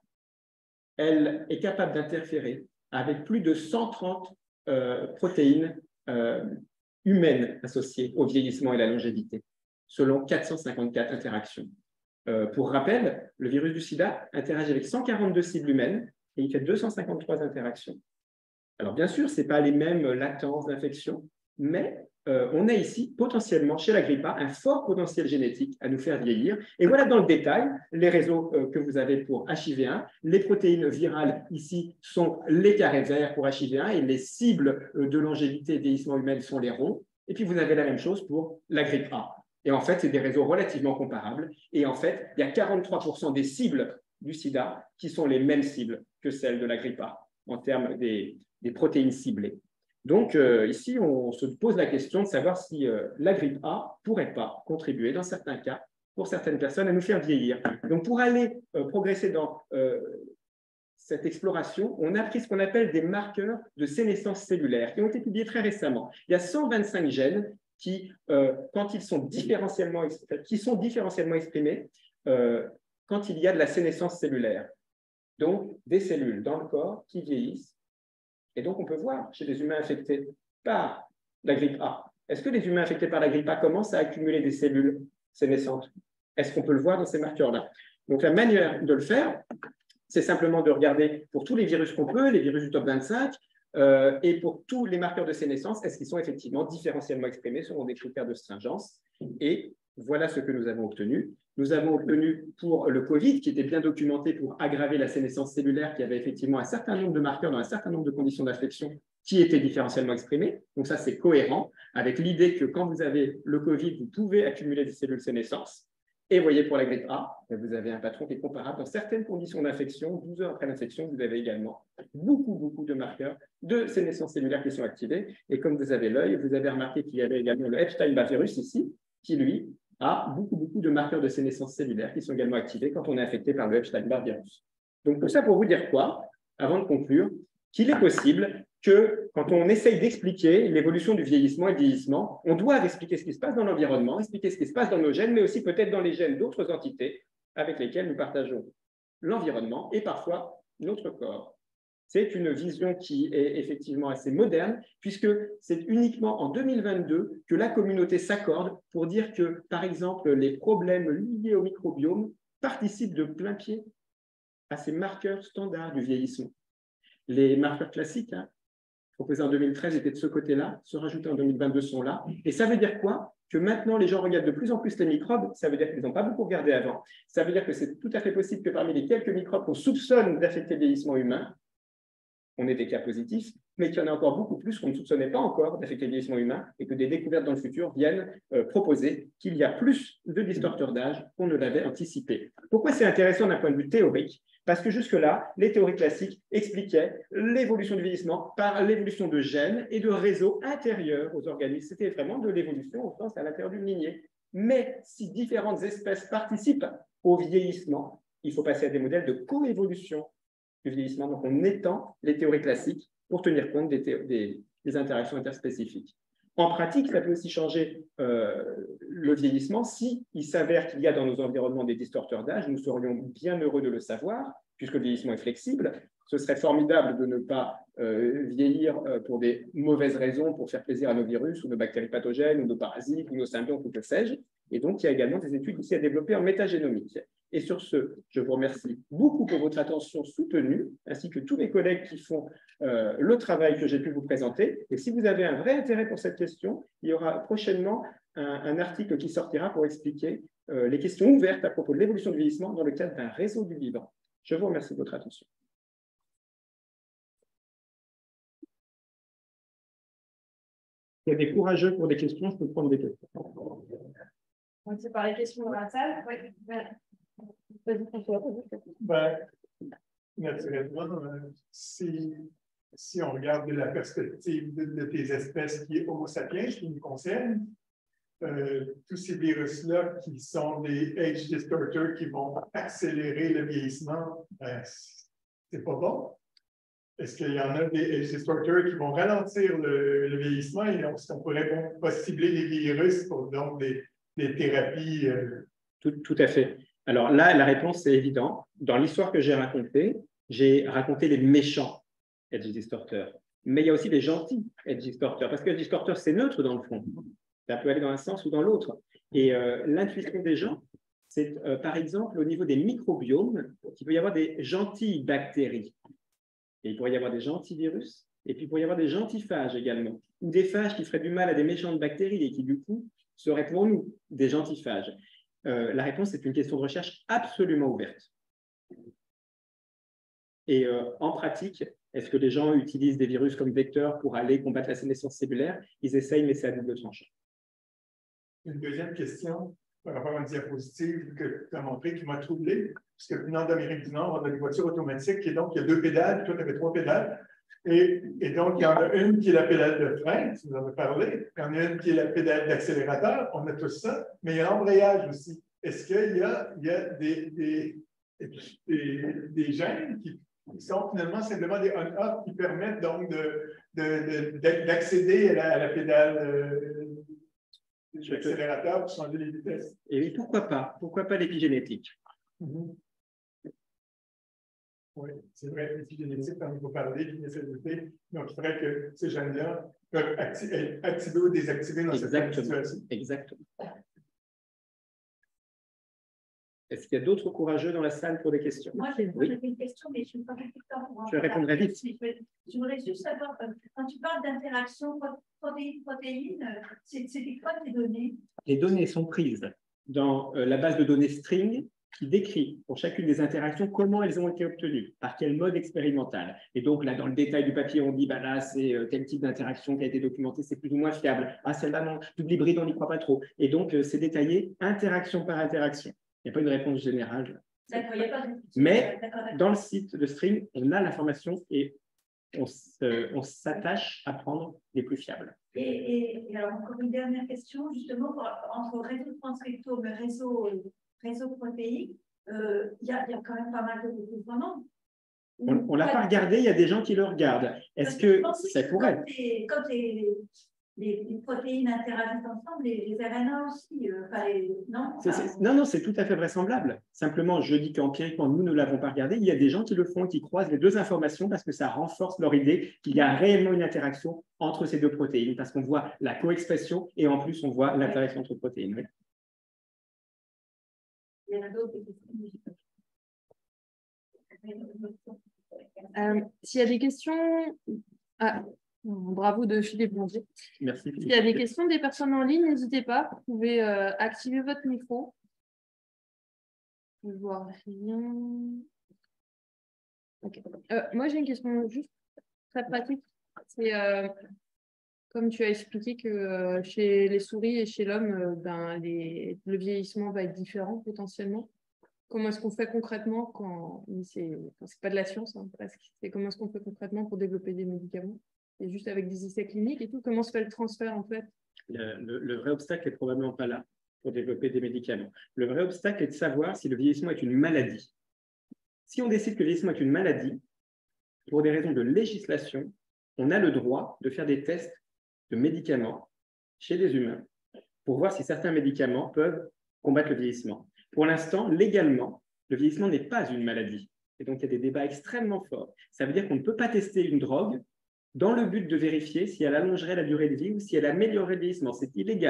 elle est capable d'interférer avec plus de cent trente euh, protéines euh, humaines associées au vieillissement et la longévité, selon quatre cent cinquante-quatre interactions. Euh, pour rappel, le virus du sida interagit avec cent quarante-deux cibles humaines et il fait deux cent cinquante-trois interactions. Alors bien sûr, ce n'est pas les mêmes latences d'infection, mais euh, on a ici potentiellement chez la grippe A un fort potentiel génétique à nous faire vieillir. Et voilà dans le détail les réseaux euh, que vous avez pour H I V un. Les protéines virales ici sont les carrés verts pour H I V un et les cibles euh, de longévité et vieillissement humain sont les ronds. Et puis vous avez la même chose pour la grippe A. Et en fait, c'est des réseaux relativement comparables. Et en fait, il y a quarante-trois pour cent des cibles du sida qui sont les mêmes cibles que celles de la grippe A en termes des, des protéines ciblées. Donc euh, ici, on se pose la question de savoir si euh, la grippe A ne pourrait pas contribuer, dans certains cas, pour certaines personnes, à nous faire vieillir. Donc pour aller euh, progresser dans euh, cette exploration, on a pris ce qu'on appelle des marqueurs de sénescence cellulaire qui ont été publiés très récemment. Il y a cent vingt-cinq gènes qui, euh, quand ils sont différentiellement, qui sont différentiellement exprimés euh, quand il y a de la sénescence cellulaire. Donc des cellules dans le corps qui vieillissent. Et donc, on peut voir chez les humains infectés par la grippe A. Est-ce que les humains infectés par la grippe A commencent à accumuler des cellules sénescentes? Est-ce qu'on peut le voir dans ces marqueurs-là? Donc, la manière de le faire, c'est simplement de regarder pour tous les virus qu'on peut, les virus du top vingt-cinq, euh, et pour tous les marqueurs de sénescence, est-ce qu'ils sont effectivement différentiellement exprimés selon des critères de stringence? Et voilà ce que nous avons obtenu. Nous avons obtenu pour le Covid, qui était bien documenté pour aggraver la sénescence cellulaire, qui avait effectivement un certain nombre de marqueurs dans un certain nombre de conditions d'infection qui étaient différentiellement exprimés. Donc ça, c'est cohérent avec l'idée que quand vous avez le Covid, vous pouvez accumuler des cellules sénescence. Et vous voyez, pour la grippe A, vous avez un patron qui est comparable. Dans certaines conditions d'infection, douze heures après l'infection, vous avez également beaucoup, beaucoup de marqueurs de sénescence cellulaire qui sont activés. Et comme vous avez l'œil, vous avez remarqué qu'il y avait également le Epstein-Barr virus ici, qui lui a beaucoup, beaucoup de marqueurs de sénescence cellulaire qui sont également activés quand on est infecté par le Epstein-Barr virus. Donc, tout ça pour vous dire quoi, avant de conclure, qu'il est possible que quand on essaye d'expliquer l'évolution du vieillissement et du vieillissement, on doit expliquer ce qui se passe dans l'environnement, expliquer ce qui se passe dans nos gènes, mais aussi peut-être dans les gènes d'autres entités avec lesquelles nous partageons l'environnement et parfois notre corps. C'est une vision qui est effectivement assez moderne, puisque c'est uniquement en deux mille vingt-deux que la communauté s'accorde pour dire que, par exemple, les problèmes liés au microbiome participent de plein pied à ces marqueurs standards du vieillissement. Les marqueurs classiques, hein, proposés en deux mille treize, étaient de ce côté-là, se rajoutés en deux mille vingt-deux sont là. Et ça veut dire quoi? Que maintenant, les gens regardent de plus en plus les microbes. Ça veut dire qu'ils n'ont pas beaucoup regardé avant. Ça veut dire que c'est tout à fait possible que parmi les quelques microbes qu'on soupçonne d'affecter le vieillissement humain, on ait des cas positifs, mais qu'il y en a encore beaucoup plus qu'on ne soupçonnait pas encore d'affecter le vieillissement humain et que des découvertes dans le futur viennent euh, proposer qu'il y a plus de distorteurs d'âge qu'on ne l'avait anticipé. Pourquoi c'est intéressant d'un point de vue théorique? Parce que jusque-là, les théories classiques expliquaient l'évolution du vieillissement par l'évolution de gènes et de réseaux intérieurs aux organismes. C'était vraiment de l'évolution au sens à l'intérieur d'une lignée. Mais si différentes espèces participent au vieillissement, il faut passer à des modèles de coévolution du vieillissement. Donc, on étend les théories classiques pour tenir compte des, des, des interactions interspécifiques. En pratique, ça peut aussi changer euh, le vieillissement. Si il s'avère qu'il y a dans nos environnements des distorteurs d'âge, nous serions bien heureux de le savoir, puisque le vieillissement est flexible. Ce serait formidable de ne pas euh, vieillir euh, pour des mauvaises raisons, pour faire plaisir à nos virus ou nos bactéries pathogènes ou nos parasites ou nos symbiontes ou que sais-je. Et donc, il y a également des études ici à développer en métagénomique. Et sur ce, je vous remercie beaucoup pour votre attention soutenue, ainsi que tous mes collègues qui font euh, le travail que j'ai pu vous présenter. Et si vous avez un vrai intérêt pour cette question, il y aura prochainement un, un article qui sortira pour expliquer euh, les questions ouvertes à propos de l'évolution du vieillissement dans le cadre d'un réseau du vivant. Je vous remercie de votre attention. Il y a des courageux pour des questions, je peux prendre des questions. On sait par les questions dans la salle. Oui. Ben, naturellement, si, si on regarde de la perspective de, de tes espèces qui est Homo sapiens, qui nous concerne, euh, tous ces virus-là qui sont des age distorters qui vont accélérer le vieillissement, ben, c'est pas bon. Est-ce qu'il y en a des age distorters qui vont ralentir le, le vieillissement et on, on pourrait bon, pas cibler les virus pour donc des, des thérapies? Euh... Tout, tout à fait. Alors là, la réponse est évidente. Dans l'histoire que j'ai racontée, j'ai raconté les méchants edge distorters. Mais il y a aussi les gentils edge distorters, parce que edge distorter, c'est neutre dans le fond. Ça peut aller dans un sens ou dans l'autre. Et euh, l'intuition des gens, c'est euh, par exemple au niveau des microbiomes, qu'il peut y avoir des gentilles bactéries. Et il pourrait y avoir des gentils virus, et puis il pourrait y avoir des gentils phages également, ou des phages qui feraient du mal à des méchantes bactéries et qui du coup seraient pour nous des gentils phages. Euh, la réponse est une question de recherche absolument ouverte. Et euh, en pratique, est-ce que les gens utilisent des virus comme vecteurs pour aller combattre la sénescence cellulaire? Ils essayent, mais c'est à double tranchant. Une deuxième question par rapport à une diapositive que tu as montrée qui m'a troublé, parce que venant d'Amérique du Nord, on a des voitures automatiques et donc il y a deux pédales, toi tu avais trois pédales. Et, et donc, il y en a une qui est la pédale de frein, tu nous en as parlé, il y en a une qui est la pédale d'accélérateur, on a tout ça, mais il y a l'embrayage aussi. Est-ce qu'il y a, il y a des, des, des, des gènes qui, qui sont finalement simplement des on-off qui permettent donc de, de, de, d'accéder à la, à la pédale euh, de l'accélérateur pour changer les vitesses? Et oui, pourquoi pas? Pourquoi pas l'épigénétique? Mm-hmm. Oui, c'est vrai, l'épigénétique, quand il faut parler d'inégalité, donc il faudrait que ces gènes-là peuvent acti être activés ou désactivés dans cette situation. Exactement. Est-ce qu'il y a d'autres courageux dans la salle pour des questions? Moi, j'ai oui. une question, mais je ne suis pas temps pour en Je répondrai vite. Je voudrais juste savoir, quand tu parles d'interaction protéine-protéine, c'était quoi tes données? Les données sont prises dans la base de données string qui décrit pour chacune des interactions comment elles ont été obtenues, par quel mode expérimental. Et donc, là, dans le détail du papier, on dit, bah là, c'est tel type d'interaction qui a été documenté, c'est plus ou moins fiable. Ah, celle-là, non, double hybride, on n'y croit pas trop. Et donc, c'est détaillé interaction par interaction. Il n'y a pas une réponse générale. D'accord, il n'y a pas de... Mais dans le site de String, on a l'information et on s'attache à prendre les plus fiables. Et, et, et alors, encore une dernière question, justement, entre réseau transcriptome et réseau, réseau protéique, euh, il y, y a quand même pas mal de recouvrements. On ne l'a pas regardé, il y a des gens qui le regardent. Est-ce que ça pourrait? Quand les, les, les protéines interagissent ensemble, les, les R N A aussi, euh, enfin les, non c est, c est, Non, non, c'est tout à fait vraisemblable. Simplement, je dis qu'empiriquement, nous ne l'avons pas regardé. Il y a des gens qui le font, qui croisent les deux informations parce que ça renforce leur idée qu'il y a réellement une interaction entre ces deux protéines, parce qu'on voit la co-expression et en plus, on voit l'interaction entre protéines. Oui. Il y en a d'autres questions. Euh, S'il y a des questions... Ah. Bravo de Philippe Blondier. Merci. Philippe. S'il y a des questions des personnes en ligne, n'hésitez pas. Vous pouvez euh, activer votre micro. Je vois rien. Okay. Euh, moi, j'ai une question juste très pratique. C'est euh, comme tu as expliqué que euh, chez les souris et chez l'homme, euh, ben, les, le vieillissement va être différent potentiellement. Comment est-ce qu'on fait concrètement quand c'est pas de la science, hein, presque. C'est comment est-ce qu'on fait concrètement pour développer des médicaments? Et juste avec des essais cliniques et tout, comment se fait le transfert en fait? le, le, le vrai obstacle n'est probablement pas là pour développer des médicaments. Le vrai obstacle est de savoir si le vieillissement est une maladie. Si on décide que le vieillissement est une maladie, pour des raisons de législation, on a le droit de faire des tests de médicaments chez les humains pour voir si certains médicaments peuvent combattre le vieillissement. Pour l'instant, légalement, le vieillissement n'est pas une maladie. Et donc, il y a des débats extrêmement forts. Ça veut dire qu'on ne peut pas tester une drogue dans le but de vérifier si elle allongerait la durée de vie ou si elle améliorerait le vieillissement. C'est illégal.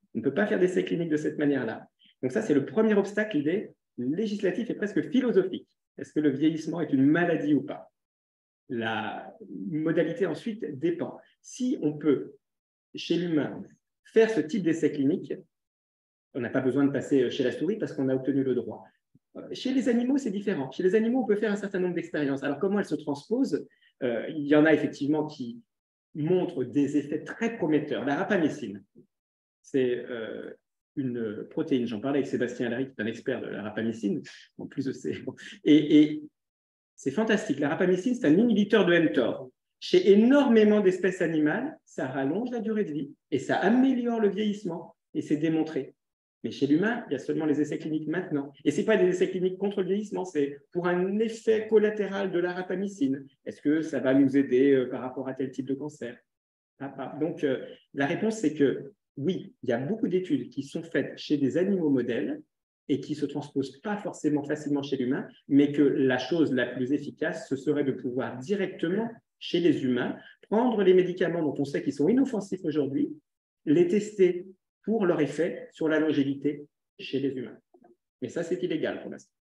On ne peut pas faire d'essais cliniques de cette manière-là. Donc ça, c'est le premier obstacle, il est législatif et presque philosophique. Est-ce que le vieillissement est une maladie ou pas? La modalité ensuite dépend. Si on peut, chez l'humain, faire ce type d'essai clinique, on n'a pas besoin de passer chez la souris parce qu'on a obtenu le droit. Chez les animaux, c'est différent. Chez les animaux, on peut faire un certain nombre d'expériences. Alors, comment elles se transposent? euh, Il y en a effectivement qui montrent des effets très prometteurs. La rapamycine, c'est euh, une protéine. J'en parlais avec Sébastien Allary, qui est un expert de la rapamycine, en plus de ces... Et, et c'est fantastique. La rapamycine, c'est un inhibiteur de mTOR. Chez énormément d'espèces animales, ça rallonge la durée de vie et ça améliore le vieillissement. Et c'est démontré. Mais chez l'humain, il y a seulement les essais cliniques maintenant. Et ce n'est pas des essais cliniques contre le vieillissement, c'est pour un effet collatéral de la rapamycine. Est-ce que ça va nous aider euh, par rapport à tel type de cancer? Donc, euh, la réponse, c'est que oui, il y a beaucoup d'études qui sont faites chez des animaux modèles et qui ne se transposent pas forcément facilement chez l'humain, mais que la chose la plus efficace, ce serait de pouvoir directement, chez les humains, prendre les médicaments dont on sait qu'ils sont inoffensifs aujourd'hui, les tester pour leur effet sur la longévité chez les humains. Mais ça, c'est illégal pour l'instant.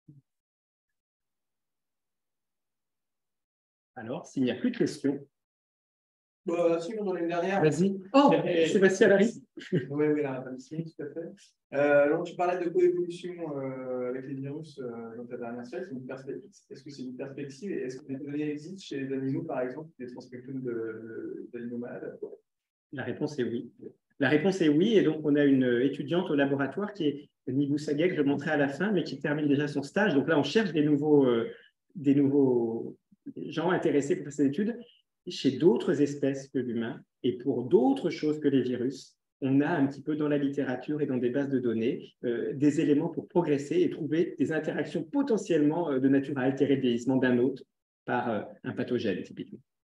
Alors, s'il n'y a plus de questions... Bah, si, on en a une dernière. Vas-y. Oh, Sébastien Allary. Oui, oui, la rapamycine, tout à fait. Euh, donc, tu parlais de coévolution euh, avec les virus euh, dans ta dernière slide. C'est une perspective. Est-ce que c'est une perspective et est-ce que des données existent chez les animaux, par exemple, des transcriptomes d'animaux malades? La réponse est oui. La réponse est oui. Et donc, on a une étudiante au laboratoire qui est Nibou Sagay, que je montrerai à la fin, mais qui termine déjà son stage. Donc là, on cherche des nouveaux, euh, des nouveaux gens intéressés pour cette étude chez d'autres espèces que l'humain et pour d'autres choses que les virus. On a un petit peu dans la littérature et dans des bases de données euh, des éléments pour progresser et trouver des interactions potentiellement euh, de nature à altérer le vieillissement d'un hôte par euh, un pathogène, typiquement.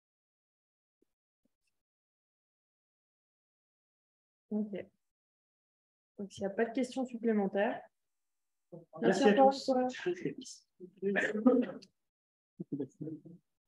Ok. Donc, s'il n'y a pas de questions supplémentaires. Merci, Merci à tous.